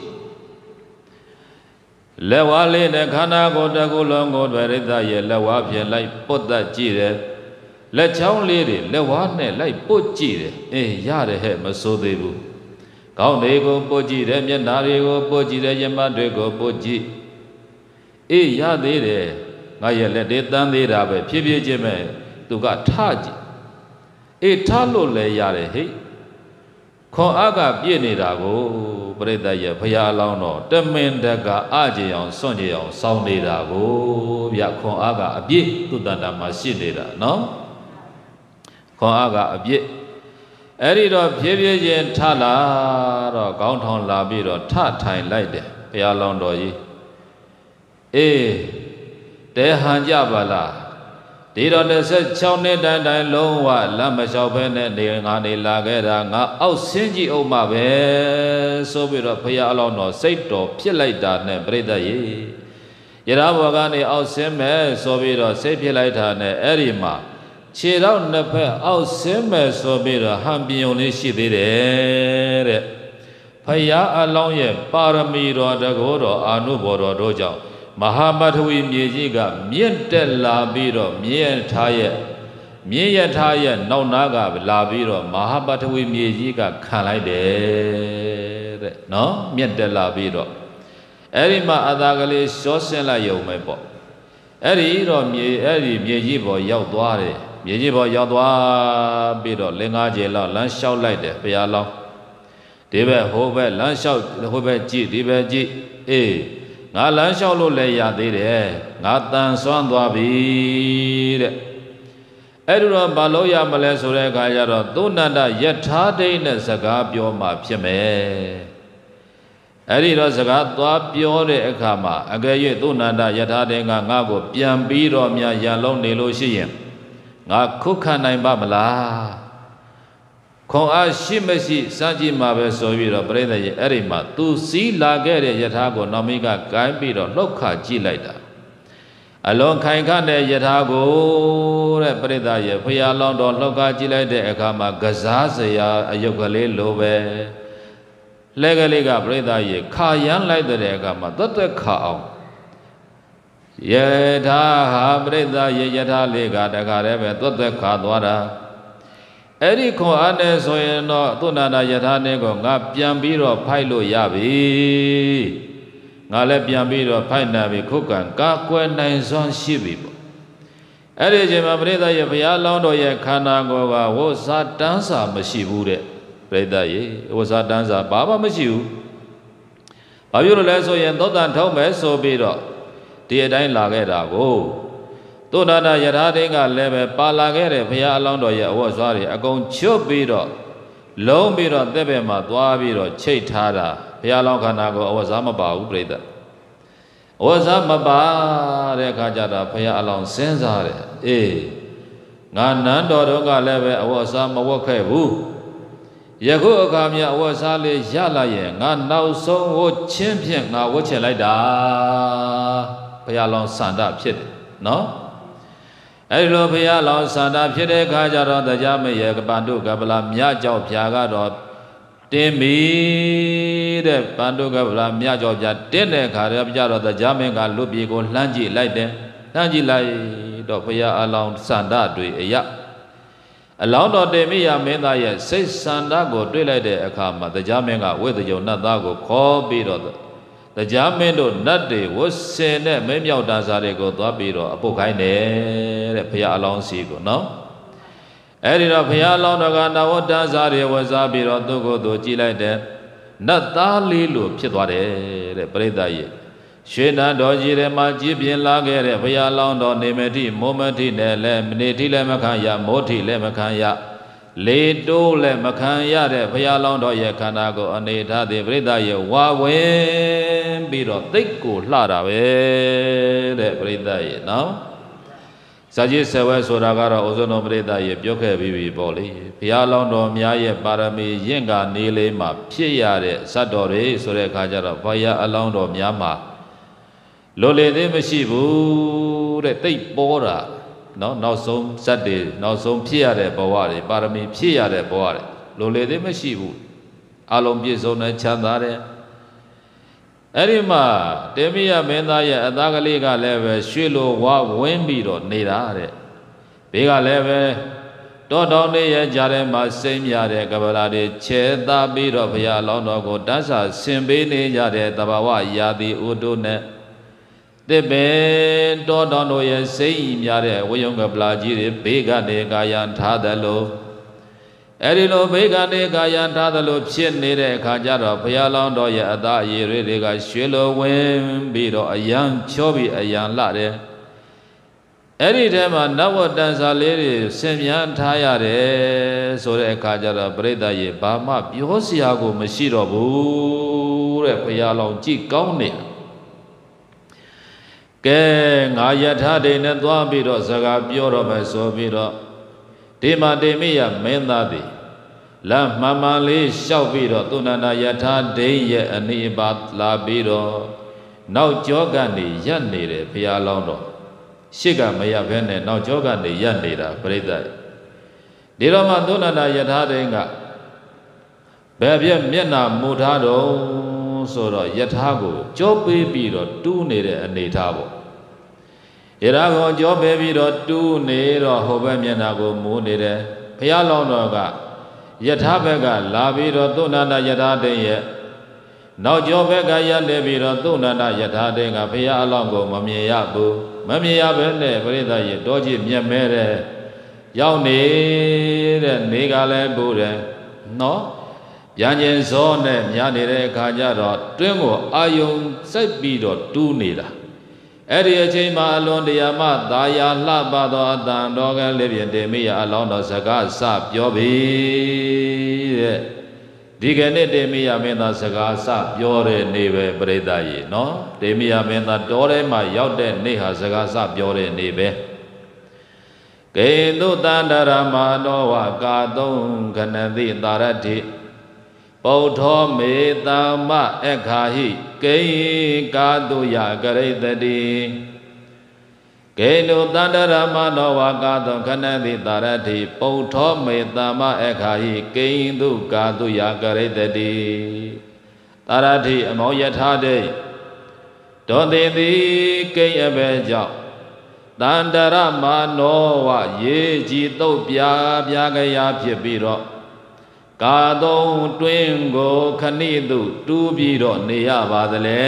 လက်ဝါးလေးနဲ့ခန္ဓာကိုယ်တစ်ခုလုံးကိုပရိသတ်ရဲ့လက်ဝါးဖြင့်လိုက်ပုတ်တတ်ကြည့်တယ်လက်ချောင်းလေးတွေလက်ဝါးနဲ့လိုက်ပုတ်ကြည့်တယ်အေးရတယ်ဟဲ့မဆိုးသေးဘူးခေါင်းတွေကိုပုတ်ကြည့်တယ်မျက်နှာတွေကိုပုတ်ကြည့်တယ်ရမတ်တွေကိုပုတ်ကြည့်အေးရသေးတယ်ငါရဲ့လက်တွေတန်းသေးတာပဲဖြည်းဖြည်းချင်းပဲသူကထကြည့်အေးထလို့လည်းရတယ်ဟိခွန်အားကပြည့်နေတာကိုပရိသတ်ရဲ့ဘုရားအလောင်းတော်တမင်တကအကြည်အောင်စွန့်ကြည်အောင်စောင်းနေတာကိုဗျခွန်အားကအပြည့်သူတန်တာမှာရှိနေတာနော်ခွန်အားကအပြည့်အဲ့ဒီတော့ဖြည်းဖြည်းချင်းထလာတော့ခေါင်းထောင်လာပြီးတော့ထထိုင်လိုက်တယ်ဘုရားလောင်းတော်ကြီးအေးတဲဟန်ကြပါလားဒီတော့တစ်ဆက်၆နှစ်တိုင်တိုင်လုံးဝလက်မလျှောက်ဘဲနဲ့နေငါနေလာခဲ့တာငါအောက်ဆင်းကြည့်အောင်ပါပဲဆိုပြီးတော့ဘုရားအလောင်းတော်စိတ်တော်ဖြစ်လိုက်တာနဲ့ပြိတ္တရေယထာဘောကနေအောက်ဆင်းမယ်ဆိုပြီးတော့စိတ်ဖြစ်လိုက်တာနဲ့အဲ့ဒီမှာခြေတော့နှစ်ဖက်အောက်ဆင်းမယ်ဆိုပြီးတော့ဟန်ပြုံလေးရှိသေးတယ်တဲ့ဘုရားအလောင်းရဲ့ပါရမီတော်တကောတော်အာနုဘော်တော်တို့ကြောင့်မဟာပထဝီမြေကြီးကမြင့်တက်လာပြီးတော့မြင့်ထားရဲ့မြင့်ရထားရဲ့နောက်နာကလာပြီးတော့မဟာပထဝီမြေကြီးကခံလိုက်တယ်တဲ့နော်မြင့်တက်လာပြီးတော့အဲ့ဒီမှာအသာကလေးရှောဆင်းလိုက်ရုံပဲပေါ့အဲ့ဒီတော့မြေအဲ့ဒီမြေကြီးပေါ်ရောက်သွားတယ်မြေကြီးပေါ်ရောက်သွားပြီးတော့လင်္ကားကျေလောက်လမ်းလျှောက်လိုက်တယ်ဘုရားလောင်းဒီဘက်ဟိုဘက်လမ်းလျှောက်ဟိုဘက်ကြည့်ဒီဘက်ကြည့်အေးငါလမ်းလျှောက်လို့လည်းရသေးတယ်ငါတန်ဆွမ်းသွားပြီတဲ့အဲ့ဒီတော့ဘာလို့ရမလဲဆိုတဲ့အခါကျတော့သုဏန္တယထာဒိဋ္ဌနဲ့စကားပြောမှဖြစ်မယ်အဲ့ဒီတော့စကားသွားပြောတဲ့အခါမှာအကယ်၍သုဏန္တယထာဒိဋ္ဌကငါ့ကိုပြန်ပြီးတော့များရန်လုံးနေလို့ရှိရင်ငါခုခံနိုင်ပါမလားခွန်အားရှိမရှိစမ်းကြည့်မှာပဲဆိုပြီးတော့ပြိဿရဲ့အဲ့ဒီမှာသူစီးလာခဲ့တဲ့ယထာကိုနောင်မိကကိုင်းပြီးတော့လှုပ်ခါကြည့်လိုက်တာအလွန်ခိုင်ခန့်တဲ့ယထာကိုတဲ့ပြိဿရဲ့ဖရာလောင်းတော်လှုပ်ခါကြည့်လိုက်တဲ့အခါမှာကစားစရာအယုတ်ကလေးလိုပဲလဲကလေးကပြိဿရဲ့ခါရမ်းလိုက်တဲ့အခါမှာသက်သက်ခါအောင်ယထာဟာပြိဿရဲ့ယထာလေးကတခါတည်းပဲသက်သက်ခါသွားတာအဲ့ဒီခွန်အားနဲ့ဆိုရင်တော့သုဏန္ဒယထာနဲ့ကိုငါပြန်ပြီးတော့ဖိုက်လို့ရပြီငါလည်းပြန်ပြီးတော့ဖိုက်နိုင်ပြီခုခံကာကွယ်နိုင်စွမ်းရှိပြီပေါ့အဲ့ဒီအချိန်မှာပရိသတ်ရဲ့ဘုရားလောင်းတော်ရဲ့ခန္ဓာကိုယ်ကဝဇ္ဇတန်းစာမရှိဘူးတဲ့ပရိသတ်ရဲ့ဝဇ္ဇတန်းစာဘာမှမရှိဘူးဘာဖြစ်လို့လဲဆိုရင်သောတန်ထုံးမယ်ဆိုပြီးတော့ဒီအတိုင်းလာခဲ့တာကိုသုဏန္ဒယထာဒိဋ္ဌကလည်းပဲပါလာခဲ့တဲ့ဘုရားအလောင်းတော်ရဲ့အဝတ်စွာတွေအကုန်ချွတ်ပြီးတော့လုံးပြီးတော့တဲ့ဘက်မှာသွားပြီးတော့ချိတ်ထားတာဘုရားလောင်းခန္ဓာကိုအဝတ်စားမပါဘူးပြိဿအဝတ်စားမပါတဲ့အခါကျတော့ဘုရားအလောင်းစဉ်းစားတယ်အေးငါနန်းတော်တို့ကလည်းပဲအဝတ်စားမဝတ်ခဲ့ဘူးယခုအခါမြအဝတ်စားလေးရလာရင်ငါနောက်ဆုံးဝတ်ချင်းဖြင့်ငါဝတ်ချင်လိုက်တာဘုရားလောင်းစန္ဒဖြစ်တယ်နော်အဲ့လိုဘုရားလောင်းစန္ဒဖြစ်တဲ့အခါကျတော့တရားမရေကပန္တုကပလာမြကြောက်ဖြာကတော့တင်းပြီတဲ့ပန္တုကပလာမြကြောက်ဖြာတင်းတဲ့အခါကျတော့တရားမင်းကလွတ်ပြေကိုလှမ်းကြည့်လိုက်တယ်လှမ်းကြည့်လိုက်တော့ဘုရားအလောင်းစန္ဒတွေအရာအလောင်းတော်တေမိယမင်းသားရဲ့စိတ်စန္ဒကိုတွေ့လိုက်တဲ့အခါမှာတရားမင်းကဝိသယုံနတ်သားကိုခေါ်ပြီးတော့တရားမင်းတို့နတ်တွေဝတ်ဆင်တဲ့မင်းမြောက်တန်စာတွေကိုသွားပြီးတော့အပုတ်ခိုင်းတယ်တဲ့ဘုရားအလောင်းစီကိုနော်အဲ့ဒီတော့ဘုရားအလောင်းတော်ကနဝတ္တန်စာတွေဝတ်စားပြီးတော့သူ့ကိုယ်သူကြည့်လိုက်တဲ့နတ်သားလေးလိုဖြစ်သွားတယ်တဲ့ပရိသတ်ရဲ့ရွှေနန်းတော်ကြီးထဲမှာကြည်ပြင်းလာခဲ့တဲ့ဘုရားအလောင်းတော်နေမတိမောမတိနဲ့လည်းနေတိလည်းမခံရမောတိလည်းမခံရလေတိုးလည်းမခံရတဲ့ဘုရားလောင်းတော်ရဲ့ခန္ဓာကိုအနေထားသည်ပရိသတ်ရဲ့ဝါဝင်ပြီးတော့သိတ်ကိုလှတာပဲတဲ့ပရိသတ်ရဲ့နော်ဇာကြီးဆယ်ဝဲဆိုတာကတော့ဥဇုံတော်ပရိသတ်ရဲ့ပြောခဲ့ပြီးပြီပေါ့လေဘုရားလောင်းတော်များရဲ့ပါရမီရင့်ကနေလေးမှာဖြစ်ရတဲ့ဇတ်တော်တွေဆိုတဲ့အခါကျတော့ဘုရားအလောင်းတော်များမှာလိုလေသေးမရှိဘူးတဲ့သိတ်ပေါ်တာနော်နောက်ဆုံးဇတ်တွေနောက်ဆုံးဖြစ်ရတဲ့ဘဝတွေပါရမီဖြစ်ရတဲ့ဘဝတွေလိုလေသေးမရှိဘူးအလုံးပြည့်စုံတဲ့ချမ်းသာတဲ့အဲ့ဒီမှာတေမိယမင်းသားရဲ့အသားကလေးကလည်းပဲရွှေလိုဝါဝင်းပြီးတော့နေတာတဲ့ဘေးကလည်းပဲတောတောင်လေးရဲ့ကြားထဲမှာစိမ့်မြတဲ့ကပလာတွေခြေသားပြီးတော့ဘုရားလောင်းတော်ကိုတန်းစာဆင်ပေးနေကြတဲ့တဘာဝရာသီဥတုနဲ့တစ်ပင်တောတောင်တို့ရဲ့စိမ့်မြတဲ့ဝယုံကပလာကြီးတွေဘေးကနေကာယံထားတယ်လို့အဲဒီလိုဘေကနေ့ကာယထားသလိုဖြစ်နေတဲ့အခါကျတော့ဘုရားလောင်းတော်ရဲ့အသားအရည်တွေကရွှေလိုဝင်ပြီးတော့အယံချောပြီးအယံလှတယ်အဲ့ဒီထဲမှာနဝတန်စာလေးတွေဆင်မြန်းထားရတယ်ဆိုတဲ့အခါကျတော့ပြိဿရေဘာမှပြောစရာကိုမရှိတော့ဘူးတဲ့ဘုရားလောင်းကြည့်ကောင်းနေကဲငါယထာဒိန်နဲ့သွားပြီးတော့စကားပြောတော့မယ်ဆိုပြီးတော့ဒီမှာတေမိယမင်းသားသည်လမ်းမှန်မှန်လေးလျှောက်ပြီးတော့သုဏန္ဒယထာဒိန်ရဲ့အနိပါလာပြီးတော့နောက်ကျောကနေရပ်နေတယ်ဘုရားလောင်းတော်ရှေ့ကမရဘဲနဲ့နောက်ကျောကနေရပ်နေတာပြိဿဒီတော့မှသုဏန္ဒယထာဒိန်ကဘယ်ပြက်မျက်နာမူထားတော့ဆိုတော့ယထာကိုကြောပေးပြီးတော့တူးနေတဲ့အနေထားပေါ့ယထာကိုကြောပေးပြီးတော့တူးနေတော့ဟိုဘက်မျက်နာကိုမူးနေတယ်ဘုရားလောင်းတော်ကယထာဘက်ကလာပြီးတော့သုဏန္ဒယထာဒိန်ရဲ့နောက်ကျောဘက်ကရပ်နေပြီးတော့သုဏန္ဒယထာဒိန်ကဘုရားအလောင်းကိုမမြင်ရဘူးမမြင်ရဘဲနဲ့ပရိသတ်ရေတောကြီးမြက်မဲတဲ့ရောက်နေတဲ့နေကလည်းပူတယ်နော်ပြန်ကျင်စောနဲ့များနေတဲ့အခါကျတော့တွင်းကိုအာယုံစိုက်ပြီးတော့တူးနေတာအဲ့ဒီအချိန်မှာအလွန်တရာမှသာယာလှပသောအတန်တော်ကလေးဖြင့်တေမိယအလောင်းတော်စကားစပြောပြီတဲ့ဒီကနေ့တေမိယမင်းသားစကားစပြောတဲ့နေ့ပဲပရိသတ်ရေနော်တေမိယမင်းသားတော်ထဲမှာရောက်တဲ့နေ့ဟာစကားစပြောတဲ့နေ့ပဲကေတုတန္တရမနောဝကာသုံးခဏတိတာရတိပုထောမေတ္တမအခါဟိကိကာတုယကရိတတိကေနုတန္တရမနောဝကာတောခဏတိတာရတိပုထောမေတ္တမအခါဟိကိတုကာတုယကရိတတိတာရတိအမောယထာတေဒောတိတိကိအဘေကြောင့်တန္တရမနောဝရေကြည်တုတ်ပြပြကြရာဖြစ်ပြီးတော့ကာသုံးတွင်ကိုခဏိတုတူးပြီးတော့နေရပါသလဲ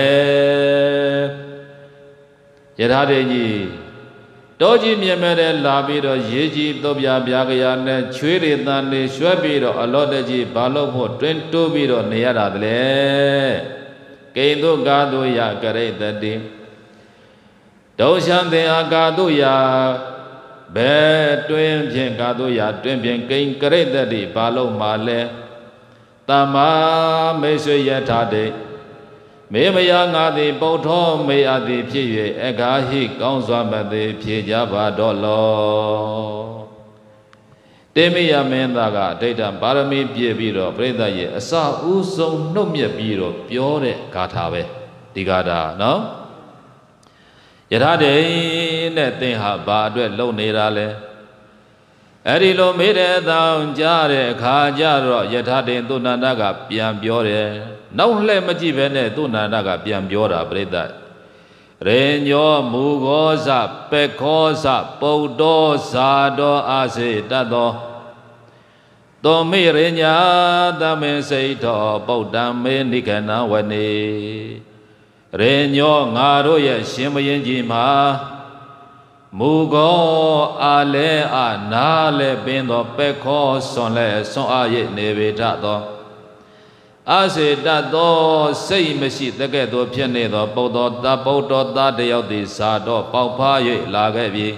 ယထာတေကြီးတောကြီးမြင်မဲ့တဲ့လာပြီးတော့ရေကြီးတုတ်ပြပြကြရာနဲ့ချွေးတွေတန်တွေရွှဲပြီးတော့အလော့တကြီးဘာလို့ဖို့တွင်တိုးပြီးတော့နေရတာသလဲကိန္တုကာတုယကရိတတိဒုရှံသင်အာကာတုယဘယ်တွင်ဖြင့်ကာတုယတွင်ဖြင့်ကိင်ကရိတတိဘာလို့မှလဲတမ္မာမေဆွေယထာတိမေမယငါသည်ပုထောမေအသည်ဖြစ်၍အခါဟိကောင်းစွာမသည်ဖြေကြပါတော့လောတေမိယမင်းသားကအဋ္ဌိတံပါရမီပြည့်ပြီးတော့ပြိဿရဲ့အစဦးဆုံးနှုတ်မြက်ပြီးတော့ပြောတဲ့ဂါထာပဲဒီဂါထာနော်ယထာတေနဲ့သင်ဟာဘာအတွက်လုံနေတာလဲအဲ့ဒီလိုမေးတဲ့အတောင်ကြားတဲ့အခါကျတော့ယထာတေသုဏန္ဒကပြန်ပြောတယ်နောက်လှည့်မကြည့်ပဲနဲ့သုဏန္ဒကပြန်ပြောတာပြိဿရေညောမူဂောဇပေခောဇပုဒ္ဒောဇာတောအာစေတတောသောမေရညာတမေစိတ်တော်ပုဒ္ဓံမေနိခဏဝနေရေညောငါတို့ရဲ့ရှင်ဘရင်ကြီးမှာမူကောအာလဲအာနာလဲပင်သောပေခောဆွန်လဲဆွန်အား၍နေပေထသောအာစေတသောစိတ်မရှိတကဲ့သို့ဖြစ်နေသောပုဒ္ဒောတပုဒ္ဒောသားတယောက်သည်ဇာတော်ပေါက်ဖား၍လာခဲ့ပြီ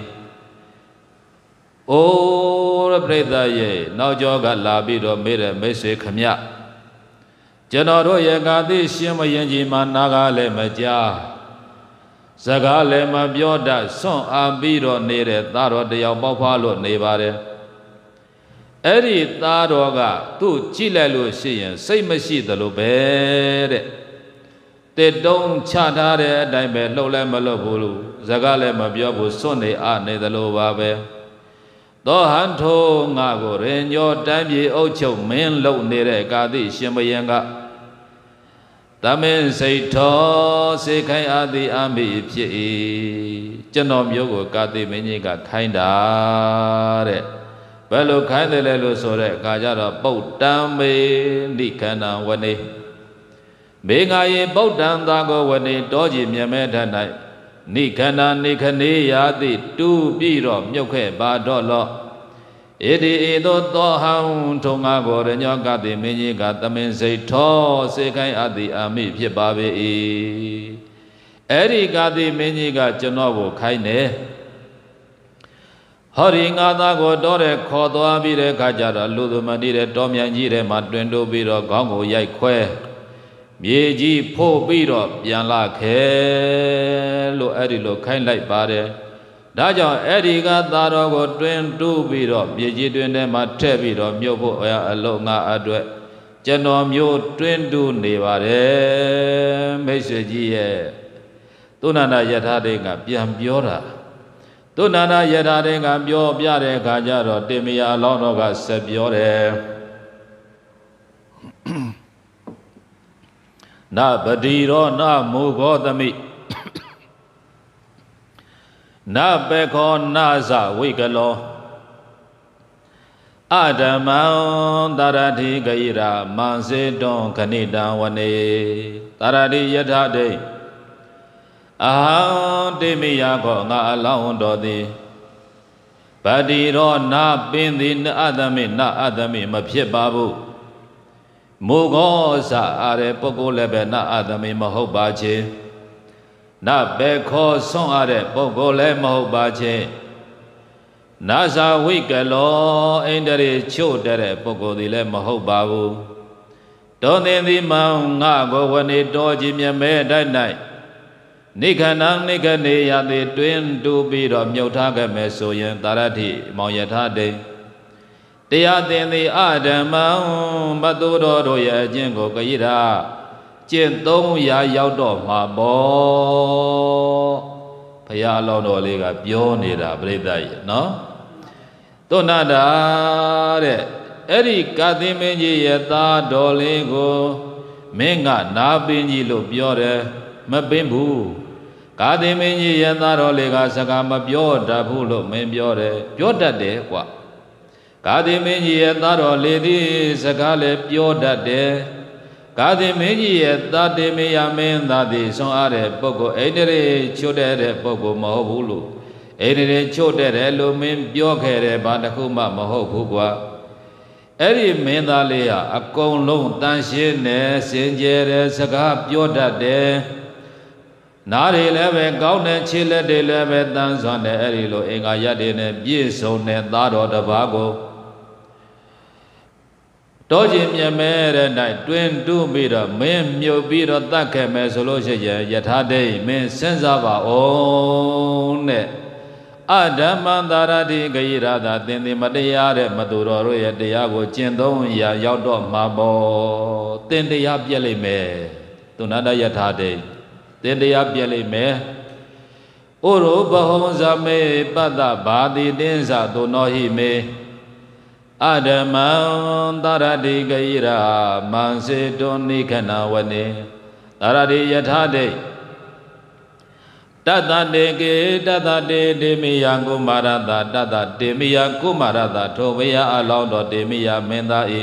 အိုရပရိသတ်ရဲ့နောက်ကျောကလာပြီးတော့မေးတဲ့မိတ်ဆွေခမကျွန်တော်တို့ရဲ့ကာတိရှင်မယင်ကြီးမှာနာကားလည်းမကြားစကားလည်းမပြောတတ်ဆွန့်အားပြီးတော့နေတဲ့သားတော်တယောက်ပေါက်ဖားလို့နေပါတယ်အဲ့ဒီသားတော်ကသူ့ကြည့်လိုက်လို့ရှိရင်စိတ်မရှိသလိုပဲတဲ့တစ်တုံးချထားတဲ့အတိုင်းပဲလှုပ်လည်းမလှုပ်ဘူးလို့စကားလည်းမပြောဘူးစွန့်နေအားနေသလိုပါပဲသောဟန်ထိုငါကိုရေညောတိုင်းပြည်အုပ်ချုပ်မင်းလုံနေတဲ့ကာတိရှင်ဘုရင်ကသမင်းစိတ်တော်စေခိုင်းအသည်အမိဖြစ်၏ကျွန်တော်မျိုးကိုကာတိမင်းကြီးကခိုင်းတာတဲ့ဘယ်လိုခိုင်းတယ်လဲလို့ဆိုတဲ့အခါကျတော့ပုတ်တံမေနိခဏဝနေမေငါယေပုတ်တံသာကိုဝနေတောကြီးမြမဲထ၌နိခဏနိခဏေယာတိတူပြီးတော့မြုပ်ခဲ့ပါတော့လော Edi itu tohang tunga gorenya kati minyi kata min seito sekai adi ami pyebabe i. Edi kati minyi ka jenowo kaine. Hari ngata ko dore khodo abire kajara ludu manire tomyanjire matwendo biro gongo yai kwe. Mieji po biro pianla ke lo edi lo kain lai pare. Dajo edi kata rogo twendo biro mieji twende mate biro myobo ya alo nga adwe. Jeno myo twendo ne pare meseji ye. Tunana yathade nga pian biora. Tunana yathade nga bio biare kajaro temiya lono ka se biore. Na badiro na mugodami na beko na za wikalo Adamang tarati gaira manse don kanida wane tarati yathade aham temiya ko nga alawon dodi badiro na bindi na adami na adami maphyit pa bu Mugo sa are poko lebe na adami mahok bache na beko son are poko le mahok bache na sa wikalo indari chodere poko dile mahok babu don di mau nga go wani doji myame dai nai Nikhanang nikhane yate twin tu biro myauta ke me so yin tarati mau yathade Tia tindi adamang maturo do ya jingo kayira Jin tong ya yao do ma bo Phaya long do le ka pyo nida prita yi no Tonada de Eri kati minji ye ta do le ko Minga na pinji lo pyo de Ma pimbu Kati minji ye ta do le ka saka ma pyo da phu lo min pyo de Pyo dat de kwa Kati minji ye taro ledi sakale pyo date Kati minji ye tate miya min dati son are poko Eidere chodere poko mahobulu Eidere chodere lo min pyo kere bandakuma mahobu kwa Eri min daliya akong long tanshin ne sinjere saka pyo date Nari lebe gaune chile de lebe tansan ne eri lo inga yadi ne biso ne taro dabago Doji myamere nai twin tu biro min myo biro takke me solo she ye yathade min sensa ba on ne Adamantarati gayirada tindi mataya de maturo ro ye taya ko chin thong ya yaut do ma bo tin taya pyet lai me Tunada yathade tin taya pyet lai me Uro bahon sa me patta bhati tinsa tuno hi me Adamang tarati gaira manse doni khana wane tarati yathade Tata deke tata de demiya kumarata tata demiya kumarata thobaya along do demiya menda i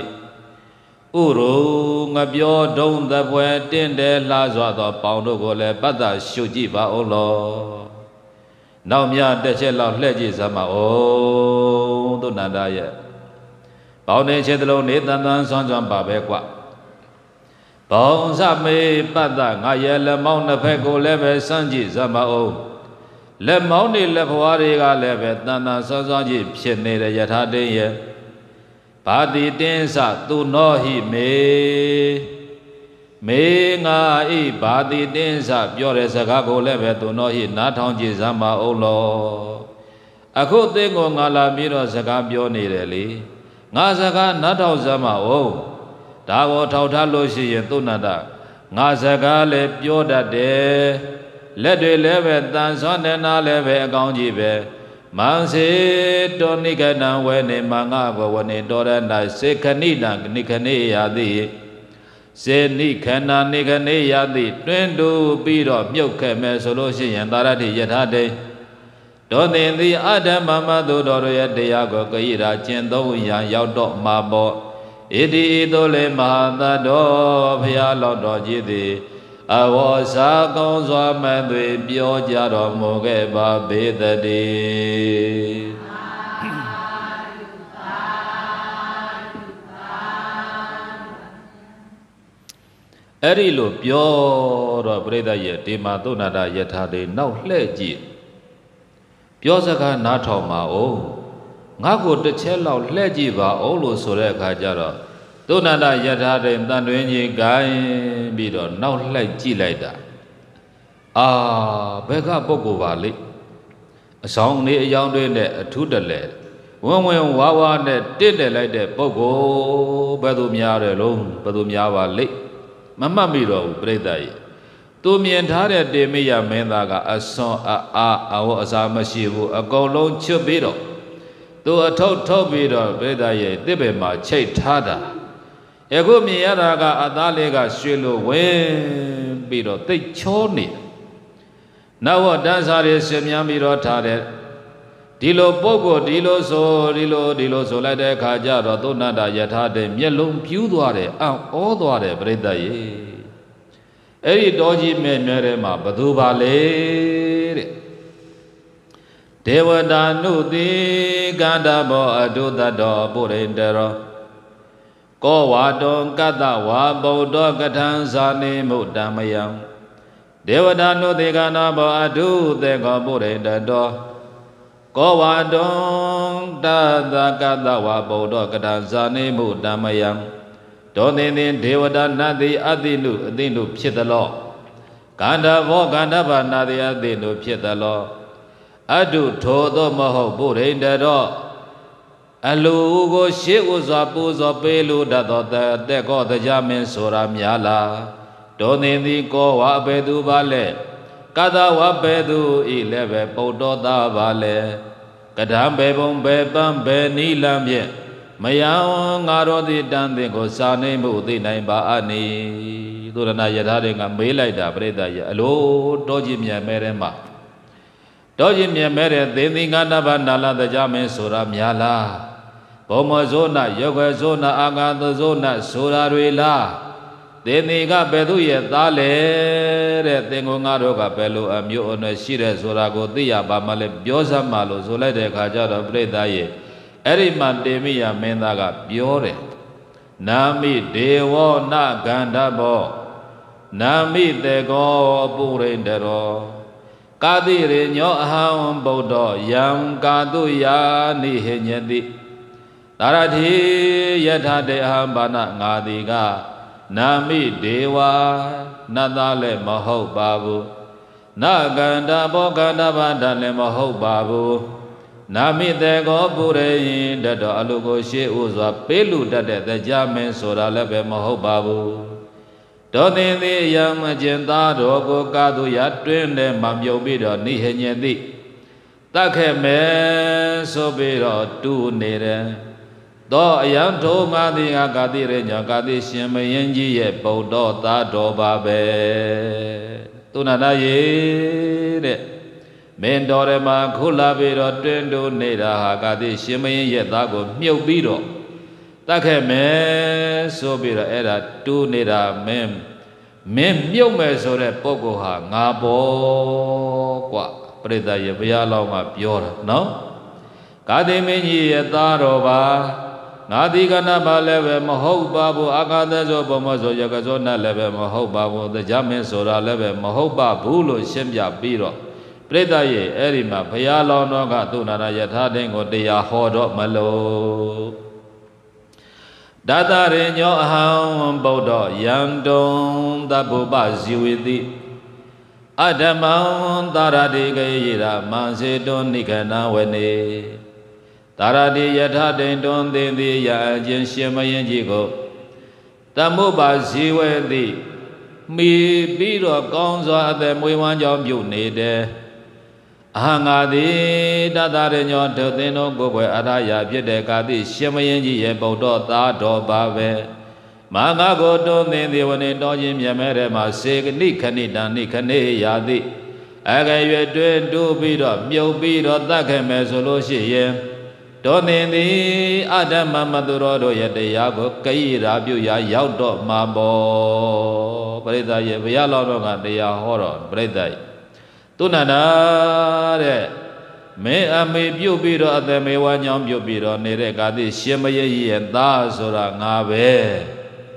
Uru ngapyo dong tapwe tinde la swa do paung do ko le patta shyu ji ba ong lo Naw mya tet chet law hleh ji sa ma ong Tunada ye Bao ne che talo ne tan tan son son pa be kwa Bao sa me patta nga ye le maung na phe ko le be san ji sa ma ong Le maung ni le phwa ri ka le be tan tan son son ji phit ne de yathade ye Bhati tin sa tu no hi me Me nga i bhati tin sa pyo de saka ko le be tu no hi na thong ji sa ma ong lo Akho tin ko nga la pi ro saka pyo ne de le Nga saka na thong sa ma ong Da ko thau tha lo shi yin Tunada Nga saka le pyo dat de Let de le be tan son de na le be akaung ji be Man se to nikana we ne manga ko wane to ra na se khani na nikhane ya di Se nikhana nikhane ya di twin tu pi ro myauk khet me so lo shi yin tarati yathade Do tin thi adamma ma tu do ro ye taya ko kayira chin thong ya yaut do ma bo Iti ito le mahata do phaya lo do ji di Awo sa kong swa man tui pyo ja do mo ke ba be tati Eri lo pyo ro breda ye di ma tu nada ye tha de nau hle ji pyo saka na thau ma o ngā koတစ်ချက်လောက်လှည့်ကြည့်ပါအောင်လို့ဆိုတဲ့အခါကျတော့သုဏ္ဏယထာတဲ့တန်တွင်ကြီးဂိုင်းပြီးတော့နောက်လှည့်ကြည့်လိုက်တာအာဘယ်ကပုဂ္ဂိုလ်ပါလိအဆောင်လေးအယောင်တွေနဲ့အထူးတလဲဝင်းဝင်းဝါဝါနဲ့တင့်တယ်လိုက်တဲ့ပုဂ္ဂိုလ်ဘယ်သူများတယ်လုံးဘယ်သူများပါလိမမှတ်မိတော့ဘူးပြိတ္တရဲ့သူမြင်ထားတဲ့တေမိယမင်းသားကအစွန်အာအာအဝအစာမရှိဘူးအကုန်လုံးချွတ်ပြီးတော့သူအထုပ်ထုတ်ပြီးတော့ပြိတ္တရဲ့တစ်ပင်မှာချိတ်ထားတာအခုမြင်ရတာကအသားလေးကရွှေလိုဝင်ပြီးတော့သိချောနေနောက်ဝတန်းစားတွေဆင်မြန်းပြီးတော့ထားတဲ့ဒီလိုပုဂ္ဂိုလ်ဒီလိုဆိုဒီလိုဒီလိုဆိုလိုက်တဲ့အခါကျတော့သုဏ္ဏယထာတဲ့မျက်လုံးပြူးသွားတယ်အံ့ဩသွားတယ်ပြိတ္တရဲ့အဲ့ဒီတောကြီးမဲ့မြဲထဲမှာဘသူပါလေတဲ့ဒေဝတာနုတိကန္တဘောအတုတတောပုရိန္တရောကောဝါတောကတ္တဝါဗုဒ္ဓကထံဇာနေမုတ္တမယံဒေဝတာနုတိကန္တဘောအတုတေကောပုရိန္တတောကောဝါတောတတကတ္တဝါဗုဒ္ဓကထံဇာနေမုတ္တမယံတောသင်သင်ဒေဝတာနတ်တိအတိနုအတိနုဖြစ်သလောကန္တဘောကန္တဗနာတိအတိနုဖြစ်သလောအတုထိုသောမဟုတ်ပုရိန္တရောအလူကိုရှေ့ဥစွာပူဇော်ပေးလို့တတ်သောတဲ့ကောတရားမင်းဆိုတာများလားတောသင်သည်ကောဝါဘယ်သူပါလဲကတဝဘယ်သူဤလည်းပဲပုတ္တောသားပါလဲကဒံဘေဘုံဘေပံဘေနီလံဖြင့်မယံငါတော်သည်တန်သင်ကိုစာနေမှုသိနိုင်ပါအနိသုရဏယထာတွေကမေးလိုက်တာပြိတ္တရဲ့အလိုတောကြီးမြတ်မဲထဲမှာတောကြီးမြတ်မဲတဲ့သင်္သင်္ကတ္တဗနာလတရားမင်းဆိုတာများလားဘုံမဇောနယောဂဇောနအာဂသဇောနဆိုတာတွေလားသင်္သင်ကဘယ်သူရဲ့သားလဲတဲ့သင်္ကိုငါတို့ကဘယ်လိုအမျိုးအနွယ်ရှိတဲ့ဆိုတာကိုသိရပါမှလဲပြောစမ်းပါလို့ဆိုလိုက်တဲ့အခါကျတော့ပြိတ္တရဲ့အဲ့ဒီမှာတေမိယမင်းသားကပြောတယ်နာမိဒေဝနဂန္ဓဘောနာမိတေကောပုရိန္တရောကာတိရိညောအဟံဗုဒ္ဓယံကာတုယာနိဟိညတိသာရတိယထာတေအဟံဘာနငါတိကနာမိဒေဝနတ်သားလည်းမဟုတ်ပါဘူးနဂန္ဓဘောဂန္ဓဘာဒလည်းမဟုတ်ပါဘူးနာမိတေကောပုရိန္တတော်အလိုကိုရှေ့ဥစွာပေးလူတတ်တဲ့တရားမင်းဆိုတာလည်းပဲမဟုတ်ပါဘူးတောသင်သည်ယံမကျင်သားတော်ကိုကာသူရတွင်းထဲမှမြုပ်ပြီးတော့နိဟညတိတတ်ခဲ့မယ်ဆိုပြီးတော့တူနေတယ်သောအယံထိုငါသည်ကကာတိရညောကာတိရှင်မယင်းကြီးရဲ့ဗုဒ္ဓသားတော်ပါပဲသုဏ္ဏရေတဲ့မင်းတော်ရမှာခုလာပြီးတော့တွင်တူနေတာဟာကာတိရှင်မယင်းရဲ့သားကိုမြုပ်ပြီးတော့တတ်ခဲ့မယ်ဆိုပြီးတော့အဲ့ဒါတူးနေတာမင်းမင်းမြုပ်မယ်ဆိုတဲ့ပုဂ္ဂိုလ်ဟာငါပေါ့ကွပရိသတ်ရေဘုရားလောင်းကပြောတာနော်ကာတိမင်းကြီးရဲ့သားတော်ပါငါဒီကနပါလည်းပဲမဟုတ်ပါဘူးအာကာသဇောဘမောဇောယကဇောနတ်လည်းပဲမဟုတ်ပါဘူးတရားမင်းဆိုတာလည်းပဲမဟုတ်ပါဘူးလို့ရှင်းပြပြီးတော့ပရိသတ်ရေအဲ့ဒီမှာဘုရားလောင်းတော်ကသုဏ္ဏယထာတင်းကိုတရားဟောတော့မလို့ဒသရိညောအဟံဗုဒ္ဓယံတုံသဗ္ဗုပဇီဝိတိအဓမ္မံသာရတိကေယရာမံစေတောနိခဏဝနေသာရတိယထတိန်တွန်သင်သည်ယအချင်းရှင်မယင်းကြီးကိုသမုပ္ပါဇီဝတိမိပြီးတော့ကောင်းစွာအသက်မွေးဝမ်းကြောင်းပြုနေတယ်အဟံငါသည်တတရညောဒုသင်တို့ကိုယ်ွယ်အရာရာဖြစ်တဲ့ကာတိရှင်မယင်းကြီးရဲ့ဗုဒ္ဓသားတော်ပါပဲမာငါကိုတွန်းသင်သည်ဝနေတော်ချင်းမြတ်မဲထဲမှာစေကနိခဏိတံနိခဏေယာတိအကရွယ်တွင်တူပြီးတော့မြုပ်ပြီးတော့တတ်ခဲ့မယ်ဆိုလို့ရှိရင်တော်သင်သည်အဓမ္မမသူတော်တို့ရဲ့တရားကိုကိရာပြုရာရောက်တော့မှာပေါ့ပရိသတ်ရဲ့ဘုရားလောင်းတော်ကတရားဟောတော့ပရိသတ်သုဏ္ဏတဲ့မင်းအမေပြုတ်ပြီးတော့အသက်မေဝါညောင်းပြုတ်ပြီးတော့နေတဲ့ကာတိရှင်မယရဲ့သားဆိုတာငါပဲ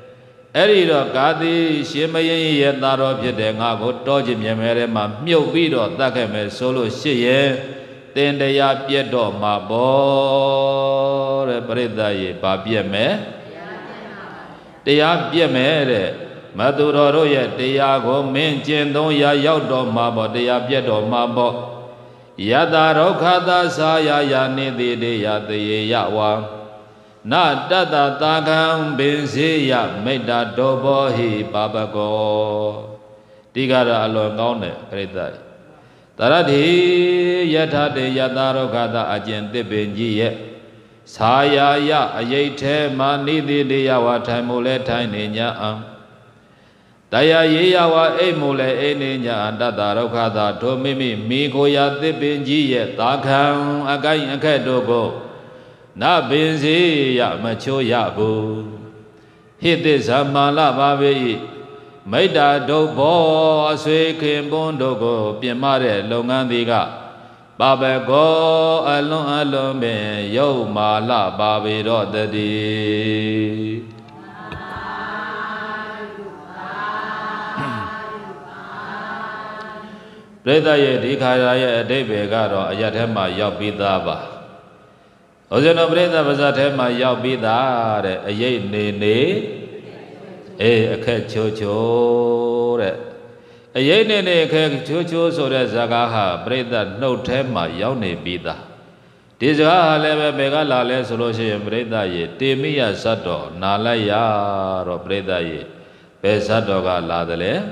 Erido Gadi, Shimayan Yetaro Pidengago, Doji Yamerema, Mubido, Takame, Solo Shie, then the Yapiedo Mabo, Breda, Babiame, the Yabiame. Maduro ye Diago min jindon ya yaudo mabo de yabiedo mabo Yada rokada saya ya nidi de ya de yawa Na dada takam binsi ya meda dobo hi babago Tigara alon gaune preda Taradi yata de yada rokada ajente benji ye Saya ya ayete ma nidi de yawa taimule taininya am Daya yeyawa e mule e ninya dada rokada to mimi miko ya dipinji ye takam akai akedogo na binsi ya macho ya bu hiti samala babi maida dobo aswe kimbondo piemare longandiga babe go alon alon be yo mala babi ro dadi Preda ye dikaya ye adebe garo ayathema yauk pi tha ba Oseno preda pasathema yauk pi tha de ayait ne ne e akhet cho cho de ayait ne ne akhet cho cho so de zaka ha predaနှုတ်ထဲမှာရောက်နေပြီးသားဒီစကားဟာလည်းပဲဘယ်ကလာလဲဆိုလို့ရှိရင်preda yeတေမိယဇတ်တော်နာလိုက်ရတော့preda yeဘယ်ဇတ်တော်ကလာတယ်လဲ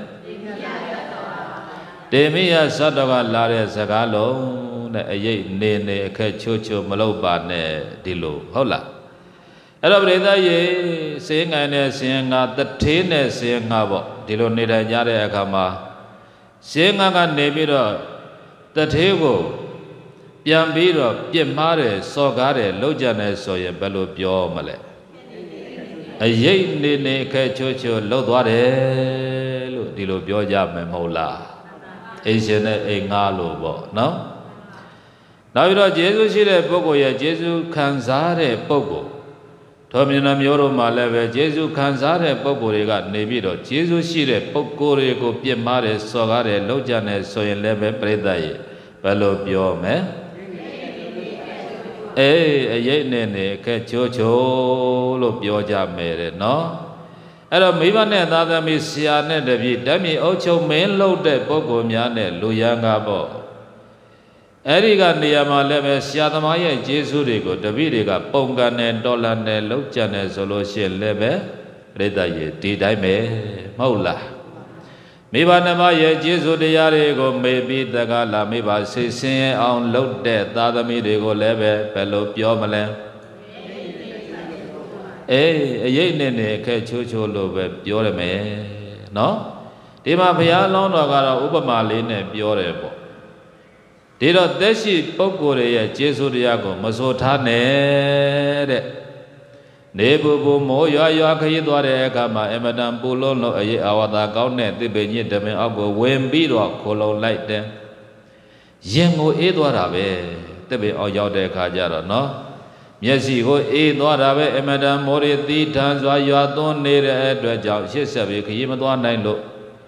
Demiya Sadaga Lare Zagalo, a ye nene, a cachucho, maloba ne dilo, hola. Elabreda ye, sing and sing at the tin, sing abo, dilo nida yare akama. Sing aga nebiro, the table, Piambiro, Piemare, Sogare, Lojane, soya, bello pio male. A ye nene, cachucho, lodware, dilo pioja memola. Asian a ngalo, no? Now you know Jesus is a pogo, Jesus Kanzare pogo. Tomina Muro Maleve, Jesus Kanzare pogo, got Nebido, Jesus Shire, Poco, Piemare, Sogare, Lojane, Soyan Leve, Predai, Bello Biome. Eh, a ye nene, Cachocho, Lopioja mere, no? Ero mivane nada mi siane devi demi ocho men loade pogo miane luyanga bo. Eriga niyama leve siadama ye Jesu rego devi rega pongane dolane lojane solo shen leve preda ye di dai me maula. Mivane ma ye Jesu diyare go maybe daga la miba sisin on loade dadami rego leve pelo pio male. Eh, a ye nene, cachucho lobe, pure me, no? Dima Pia Lonogara Ubamaline, pure bo. Did not deshi Pokore, Jesu Diago, Masotane, Nebu Moya Yakidore Kama, Emadam Pulono, a ye awada gaune, the Benny Deme Ago, Wembiro, Colo light them. Yengo Edwarabe, the be Oyode Kajara, no? Yesi go e norabe emada mori ti tanzwa yadon nere edwe jaw shisabe khiyimtwa nain lo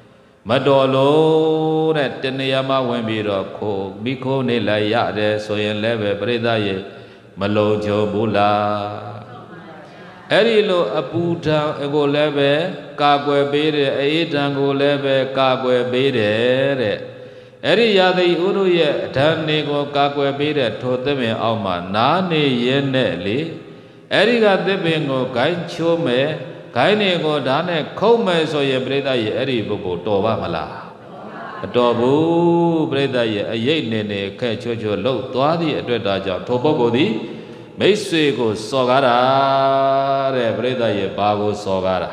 madolo de teniyama win pi ro kho mikho ne lai yade so yin le be preda ye malong chou bu la eri lo apu than ko le be ka kwe pe de ai tan ko le be ka kwe pe de de Eri yadi uru ye dhani ko kakwe pire thothime auma nani yene li Eri ga dibin ko gain cho me gain ko dhane khou me so ye preda ye eri buko toba mala Tobu preda ye ayait nene khe cho cho lou twa di atwet da jaw tho pokko di maitswe ko sogara de preda ye ba ko sogara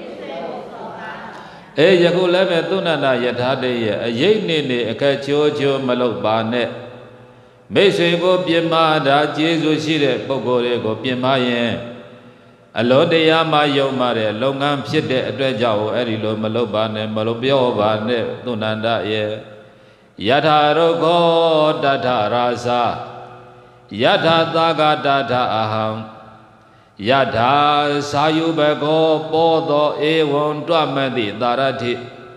Eh, Yaku leve tunana yatade, a ye nene, a cachocho malobane. Mason go Piemada, Jesus Shire, Pogore go Piemayen. A lode yama yomare, longam pite, a dredjao, erilo malobane, malobio bane, tunanda ye. Yataro go data rasa. Yata daga data aham. Yadha sayubego podo ewan dwamati darati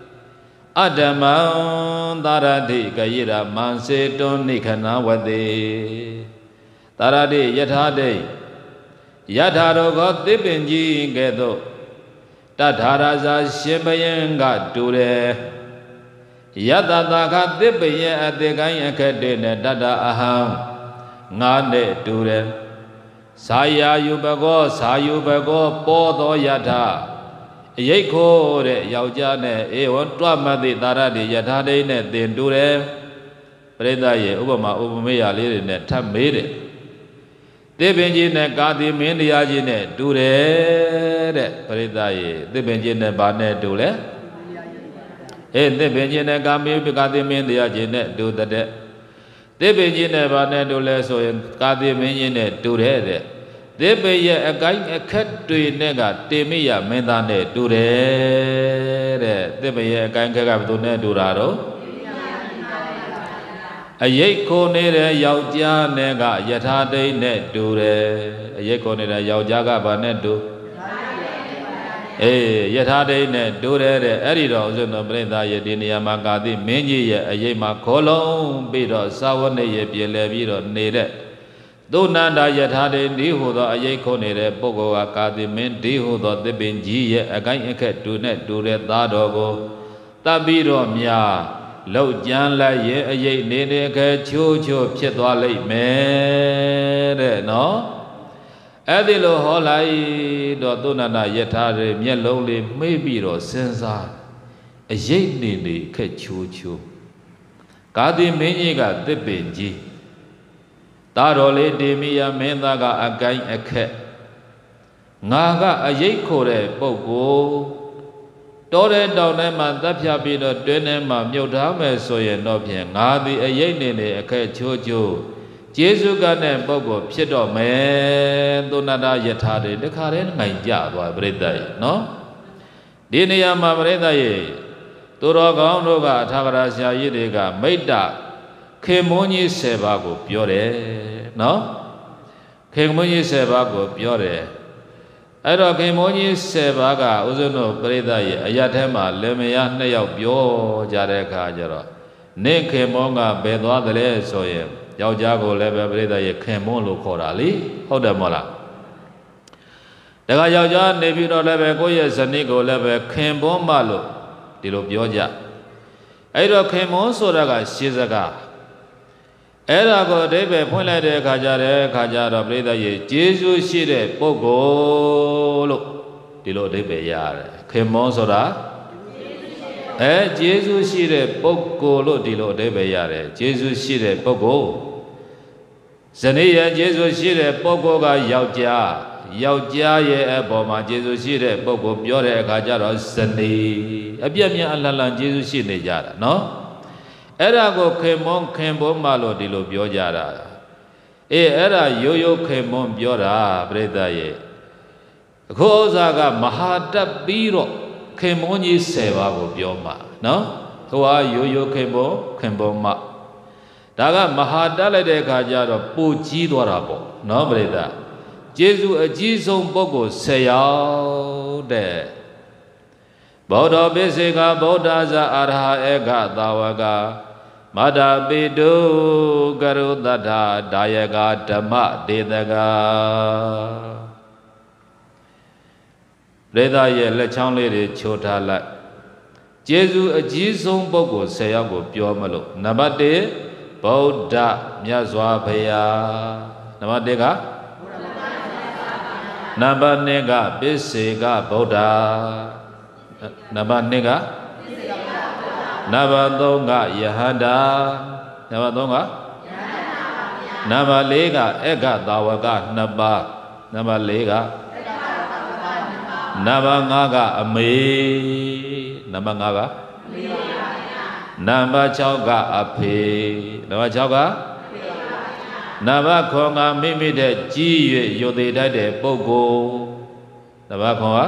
Adaman darati kayira manse tonikana wadi Darati yathade Yadharogo dipinji gedo Tadharaza shimbayanga dure Yadadaka dipaya adekai akadene dada aham Ngane dure Saya yubago, sayubago, podo yadha Yeko re yaujane ewan dwamati darati yathade ne dindure Preda ye ubama ubamaya liri ne thamire Dipinji ne kati mindiyaji ne dure re Preda ye dipinji ne bane dure E dipinji ne kami kati mindiyaji ne dudade Dipinji ne bane dule so kati minji ne dure re Dipiye akai akhat tui ne ka timiya minda ne dure re Dipiye akai akhat batu ne dura ro Ayek ko ne re yaujya ne ka yathade ne dure Ayek ko ne re yaujya ka ba ne du Eh yathade ne dure re Eri ro usuno preda ye di niyama kati minji ye ayek ma kholong Biro sawane ye pyele biro ne re Dunanda yathade di hudo ayek ko ne re Poko ka kati min di hudo dipinji ye akai akhat du ne dure dado ko Tabiro mya Lau jan la ye ayek ne ne ke chu chu phit twa lai me de no Adi lo ho lai do Dunanda yathade myet long le mei pi ro sin sa Ayek ne ne ke chu chu Kati min ji ka dipinji Taro le demiya minda ka akai akhat Nga ka ayek ko re pokko Tore daun ne ma tapya pi do twin ne ma myut tha me so yin do phyin nga di ayek ne ne akhat chu chu Jesu ka ne pokko phit do me Dunanda yathade takha re ngai ja twa preda ye no Di niya ma preda ye Turo kaung do ka Thakara sya yi de ka Maita Khemon se ba ko pyo de no Khemon se ba ko pyo de Ai do Khemon se ba ka usuno preda ye ayat the ma lemayaနှစ်ယောက်ပြောကြတဲ့အခါကျတော့နင့်ခင်မောကဘယ်သွားတယ်လဲဆိုရင်ယောက်ျားကိုလည်းပဲပြိဿရဲ့ခင်မွန်းလို့ခေါ်တာလေဟုတ်တယ်မို့လားတခါယောက်ျားနေပြီးတော့လည်းပဲကိုယ့်ရဲ့ဇနီးကိုလည်းပဲခင်ပွန်းမလို့ဒီလိုပြောကြအဲ့တော့ခင်မွန်းဆိုတာကရှင်းစကားအဲ့ဒါကိုအဓိပ္ပာယ်ဖွင့်လိုက်တဲ့အခါကျတဲ့အခါကျတော့ပြိဿရဲ့ကျေးဇူးရှိတဲ့ပုဂ္ဂိုလ်လို့ဒီလိုအဓိပ္ပာယ်ရတယ်ခင်မွန်းဆိုတာအဲကျေးဇူးရှိတဲ့ပုဂ္ဂိုလ်လို့ဒီလိုအဓိပ္ပာယ်ရတယ်ကျေးဇူးရှိတဲ့ပုဂ္ဂိုလ်ဇနီးရဲ့ကျေးဇူးရှိတဲ့ပုဂ္ဂိုလ်ကယောက်ျားယောက်ျားရဲ့အပေါ်မှာကျေးဇူးရှိတဲ့ပုဂ္ဂိုလ်ပြောတဲ့အခါကျတော့ဇနီးအပြည့်မြတ်အလလန်ကျေးဇူးရှိနေကြတာနော်အဲ့ဒါကိုခင်မွန်းခင်ပွန်းမလို့ဒီလိုပြောကြတာအေးအဲ့ဒါရိုးရိုးခင်မွန်းပြောတာပြိဿရဲ့အခုဥစ္စာကမဟာတက်ပြီးတော့ခင်မွန်းကြီးဆယ်ပါးကိုပြောမှာနော်ဟိုဟာရိုးရိုးခင်ပွန်းခင်ပွန်းမဒါကမဟာတက်လိုက်တဲ့အခါကျတော့ပူကြီးသွားတာပေါ့နော်ပြိဿကျေးဇူးအကြီးဆုံးပုဂ္ဂိုလ်ဆယ်ယောက်တဲ့ဗုဒ္ဓပိစေကဗုဒ္ဓဇာအရဟဧကသာဝကမတ္တပိတုကရုတ္တဒါယကဓမ္မဒေသကရေသာရဲ့လက်ချောင်းလေးတွေချိုးထားလိုက်ကျေးဇူးအကြီးဆုံးပုဂ္ဂိုလ်ဆယ်ယောက်ကိုပြောမလို့နံပါတ်တစ်ဗုဒ္ဓမြတ်စွာဘုရားနံပါတ်တစ်ကနံပါတ်နှစ်ကပိစေကဗုဒ္ဓနံပါတ်နှစ်ကနံပါတ်သုံးကယဟန္တာနံပါတ်သုံးကနံပါတ်လေးကဧကသာဝကနှစ်ပါးနံပါတ်လေးကနံပါတ်ငါးကအမေနံပါတ်ငါးကနံပါတ်ခြောက်ကအဖေနံပါတ်ခြောက်ကနံပါတ်ခုကမိမိတဲ့ကြီး၍ယုတ်သေးတတ်တဲ့ပုဂ္ဂိုလ်နံပါတ်ခုက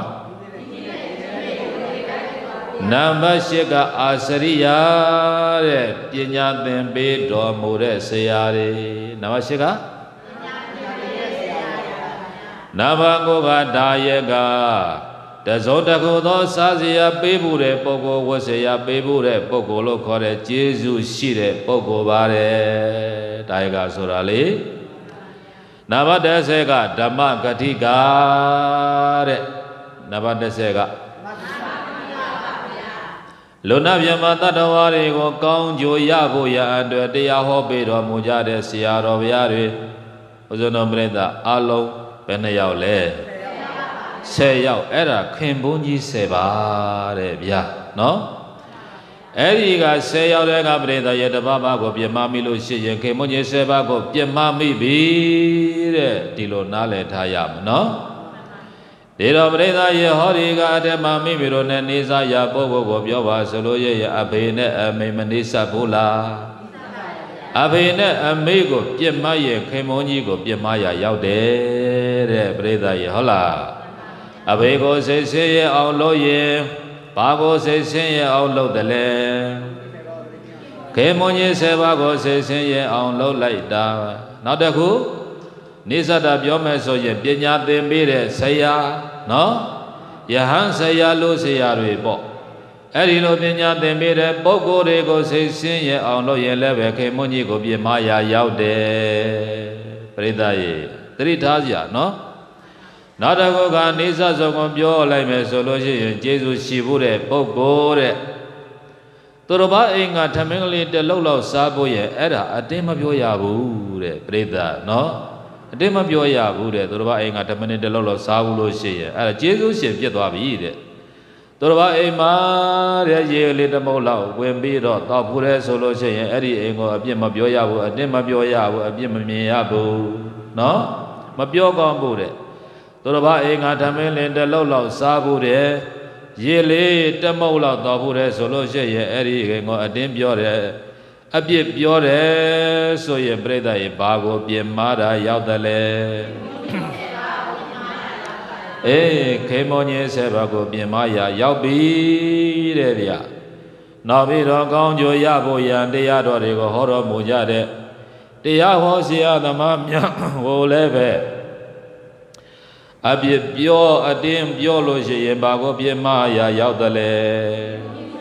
နံပါတ်ရှစ်ကအာစရိယာတဲ့ပညာသင်ပေးတော်မူတဲ့ဆရာတွေနံပါတ်ရှစ်က Nabangoga Dayega, the Zotago, Sazia, Bebure, Pogo, was a Bebure, Pogo, Locore, Jesus, Shire, Pogo Bare, Daiga Surali. Nabadesega, Dama Gatiga, Nabadesega. Luna Yamata Dawari, Gong Joyaboya, and the Yahobedo Mujade, Siaro Viari, Ozonombreda, Alo. Penayao le, Sayao era Kimbunji Seba, Rebia, no? Eriga Sayao de Gabreda, yet the Baba go Piamami Lucy, and Kimunji Seba go Piamami be Dilo Nale Tayam, no? Dilo Breda, ye Horiga, de Mami Miron and Nisa Yabogo go Biova, Soloye, Abene, Memanisa Bula. Abene amigo, Piemaya, Kimonigo, Piemaya, Yaude, Breda Hola. Abego says, say, our lawyer, Pago says, say, our low the land. Kimoni Sevago says, say, our low light down. Not the who? Nisa da Biomeso, Pinya de Mire, Saya, no? Yahan Saya Lucia Rebo. Erino Pinya de Mire, Bogo Rego says, say, our lawyer leve, Kimonigo, Piemaya, Yaude, Breda, three Tazia, no? Nadagoga Nisa Zogobio, like me solution, Jesus Shibure, Bogore. Toroba inga tamingly the Lolo Saboye, Era, a dim of your yabu, Breda, no? A dim of your yabu, Toroba inga tamini the Lolo Sabulo she, a Jesus ship yet to eat it. Toroba ema, ye little mola, when be dot, Pure solo she, Eddie ingo, a bim of your yabu, a dim of your yabu, a bim of me yabu, no? Mabio gambure. Toroba inga tamil the Lolo Sabure, Yele, Tamola, Tabure, Soloche, Eri, a dim biore, a bit biore, so ye breda e bago, Piemada, Yaudale. Eh, Kemonie Sebago, Piemaya, Yaubi, Revia. Naviro, Gonjo, Yaboya, and the Yadorigo, Horo Mujade, the Yahosia, the Mamia, Oleve. Abi bio adim biology bago Piemaya Yaudale.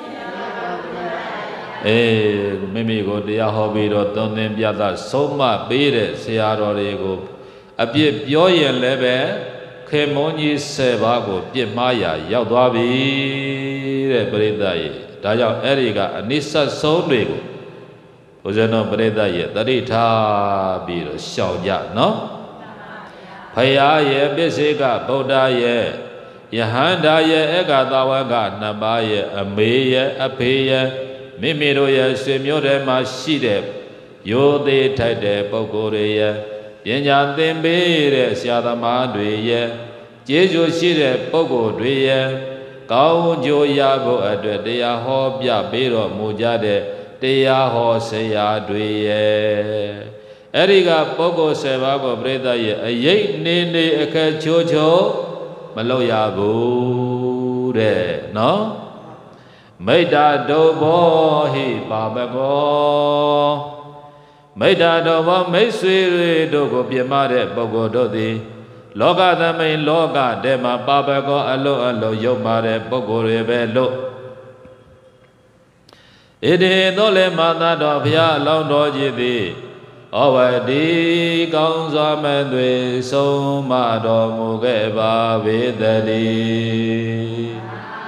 Eh, Mimigo, the Yahobido, Donim Biada, Soma, Bede, Searorego. Abi bioyan leve, Kemoni Sebago, Piemaya, Yaudabi, Bredai, Daya Eriga, Nisa Sonrigo. Ozeno Bredai, Darita Bido, Xiaoya, no? Paya ye, Besiga, Boda ye, Yahanda ye, Egadawaga, Nabaye, Ameye, Apeye, Mimiro ye, Semyore Mashide, Yode Tide, Bogore, Yenyan Dembere, Siadama Dweye, Jeju Shide, Bogo Dweye, Gao Joyago, Adre, Dea Hobia, Biro, Mujade, Dea Hosea Dweye. Eriga Bogo Sevago Breda ye, a ye nene a cachocho, Maloya Bude, no? Maida dobo he babago. Maida dobo may sweet dogo Piemade Bogo dodi. Loga the main loga, dema babago, allo allo yomare Bogo rebello. Ede dole manda dovia long doji. Awadi Gangza Mendwe So Mado Mugeba Vidali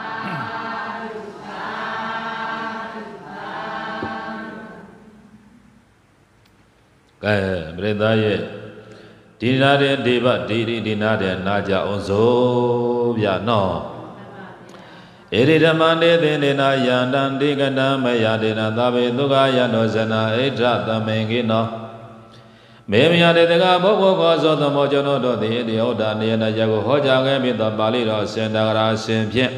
Kaya Breda ye Dinade Deva Didi Dinade Naja Onzo Vya no Eridamande Dina Yandan Digana Mayadina Dabe Duga Yanozana Etra Tamengino Memia de the Bobo was on the Mojono, the Oda, Niana Jago Hoja, the Baliro, Sendara, Simpie.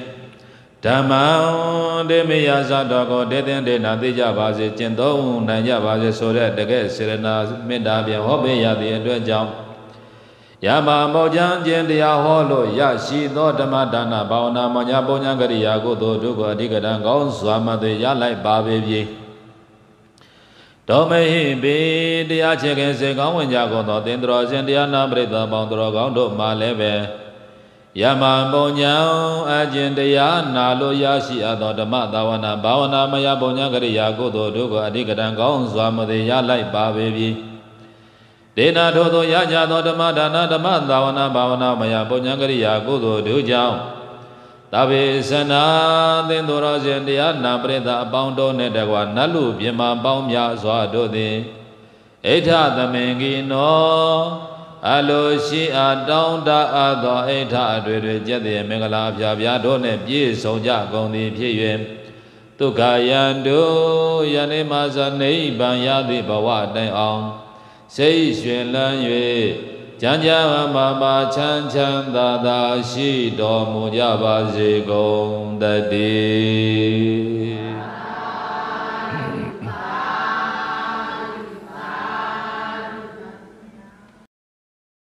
Tama de Miyazago, Dedan de Nadija Bazi, Chendo, Naya Bazi, Sore, the Gay Serena, Medavia, Hobeya, the Edwajam. Yama Mojan, Jendia Holo, Yashi, no Damadana, Bauna, Monabonya, Yago, Dugo, Digadan, Gonzama, the Yalai Babi. တောမေဟိပိတရားချေခင်စေကောင်းဝင်ကြကုန်သောသင်္တရောရှင်တရားနာပရိသတ်ပေါင်းသူတော်ကောင်းတို့မှလည်းပဲယမံပုံညာအကျင့်တရားနာလို့ရရှိအပ်သောဓမ္မသာဝနာဘာဝနာမယပုံညာကရိယာကုသိုလ်တို့ကိုအဓိကတံကောင်းစွာမသိရလိုက်ပါပေပြီဒေနာထို့သောရကြသောဓမ္မဒါနဓမ္မသာဝနာဘာဝနာမယပုံညာကရိယာကုသိုလ်တို့ကြောင့်သဗ္ဗေသနာသင်္တော်ရှင်တရားနာပရိသတ်အပေါင်းတို့နှင့်တကွာနတ်လူပြမပေါင်းများစွာတို့သည်ဣဋ္ဌသမင်္ဂိနောအလိုရှိအားတောင်းတအပ်သောဣဋ္ဌအတွေ့တွေကျက်သည်မင်္ဂလာဖျားဖျားတို့နှင့်ပြည့်စုံကြကုန်သည်ဖြစ်၍ဒုက္ခယံတို့ယနေ့မှဇနိဗ္ဗာန်ရသည့်ဘဝတိုင်အောင်စိတ်ရွှင်လန်း၍ကြံကြမ်းမာမာချမ်းချမ်းသာသာရှိတော်မူကြပါစေကုန်တည်း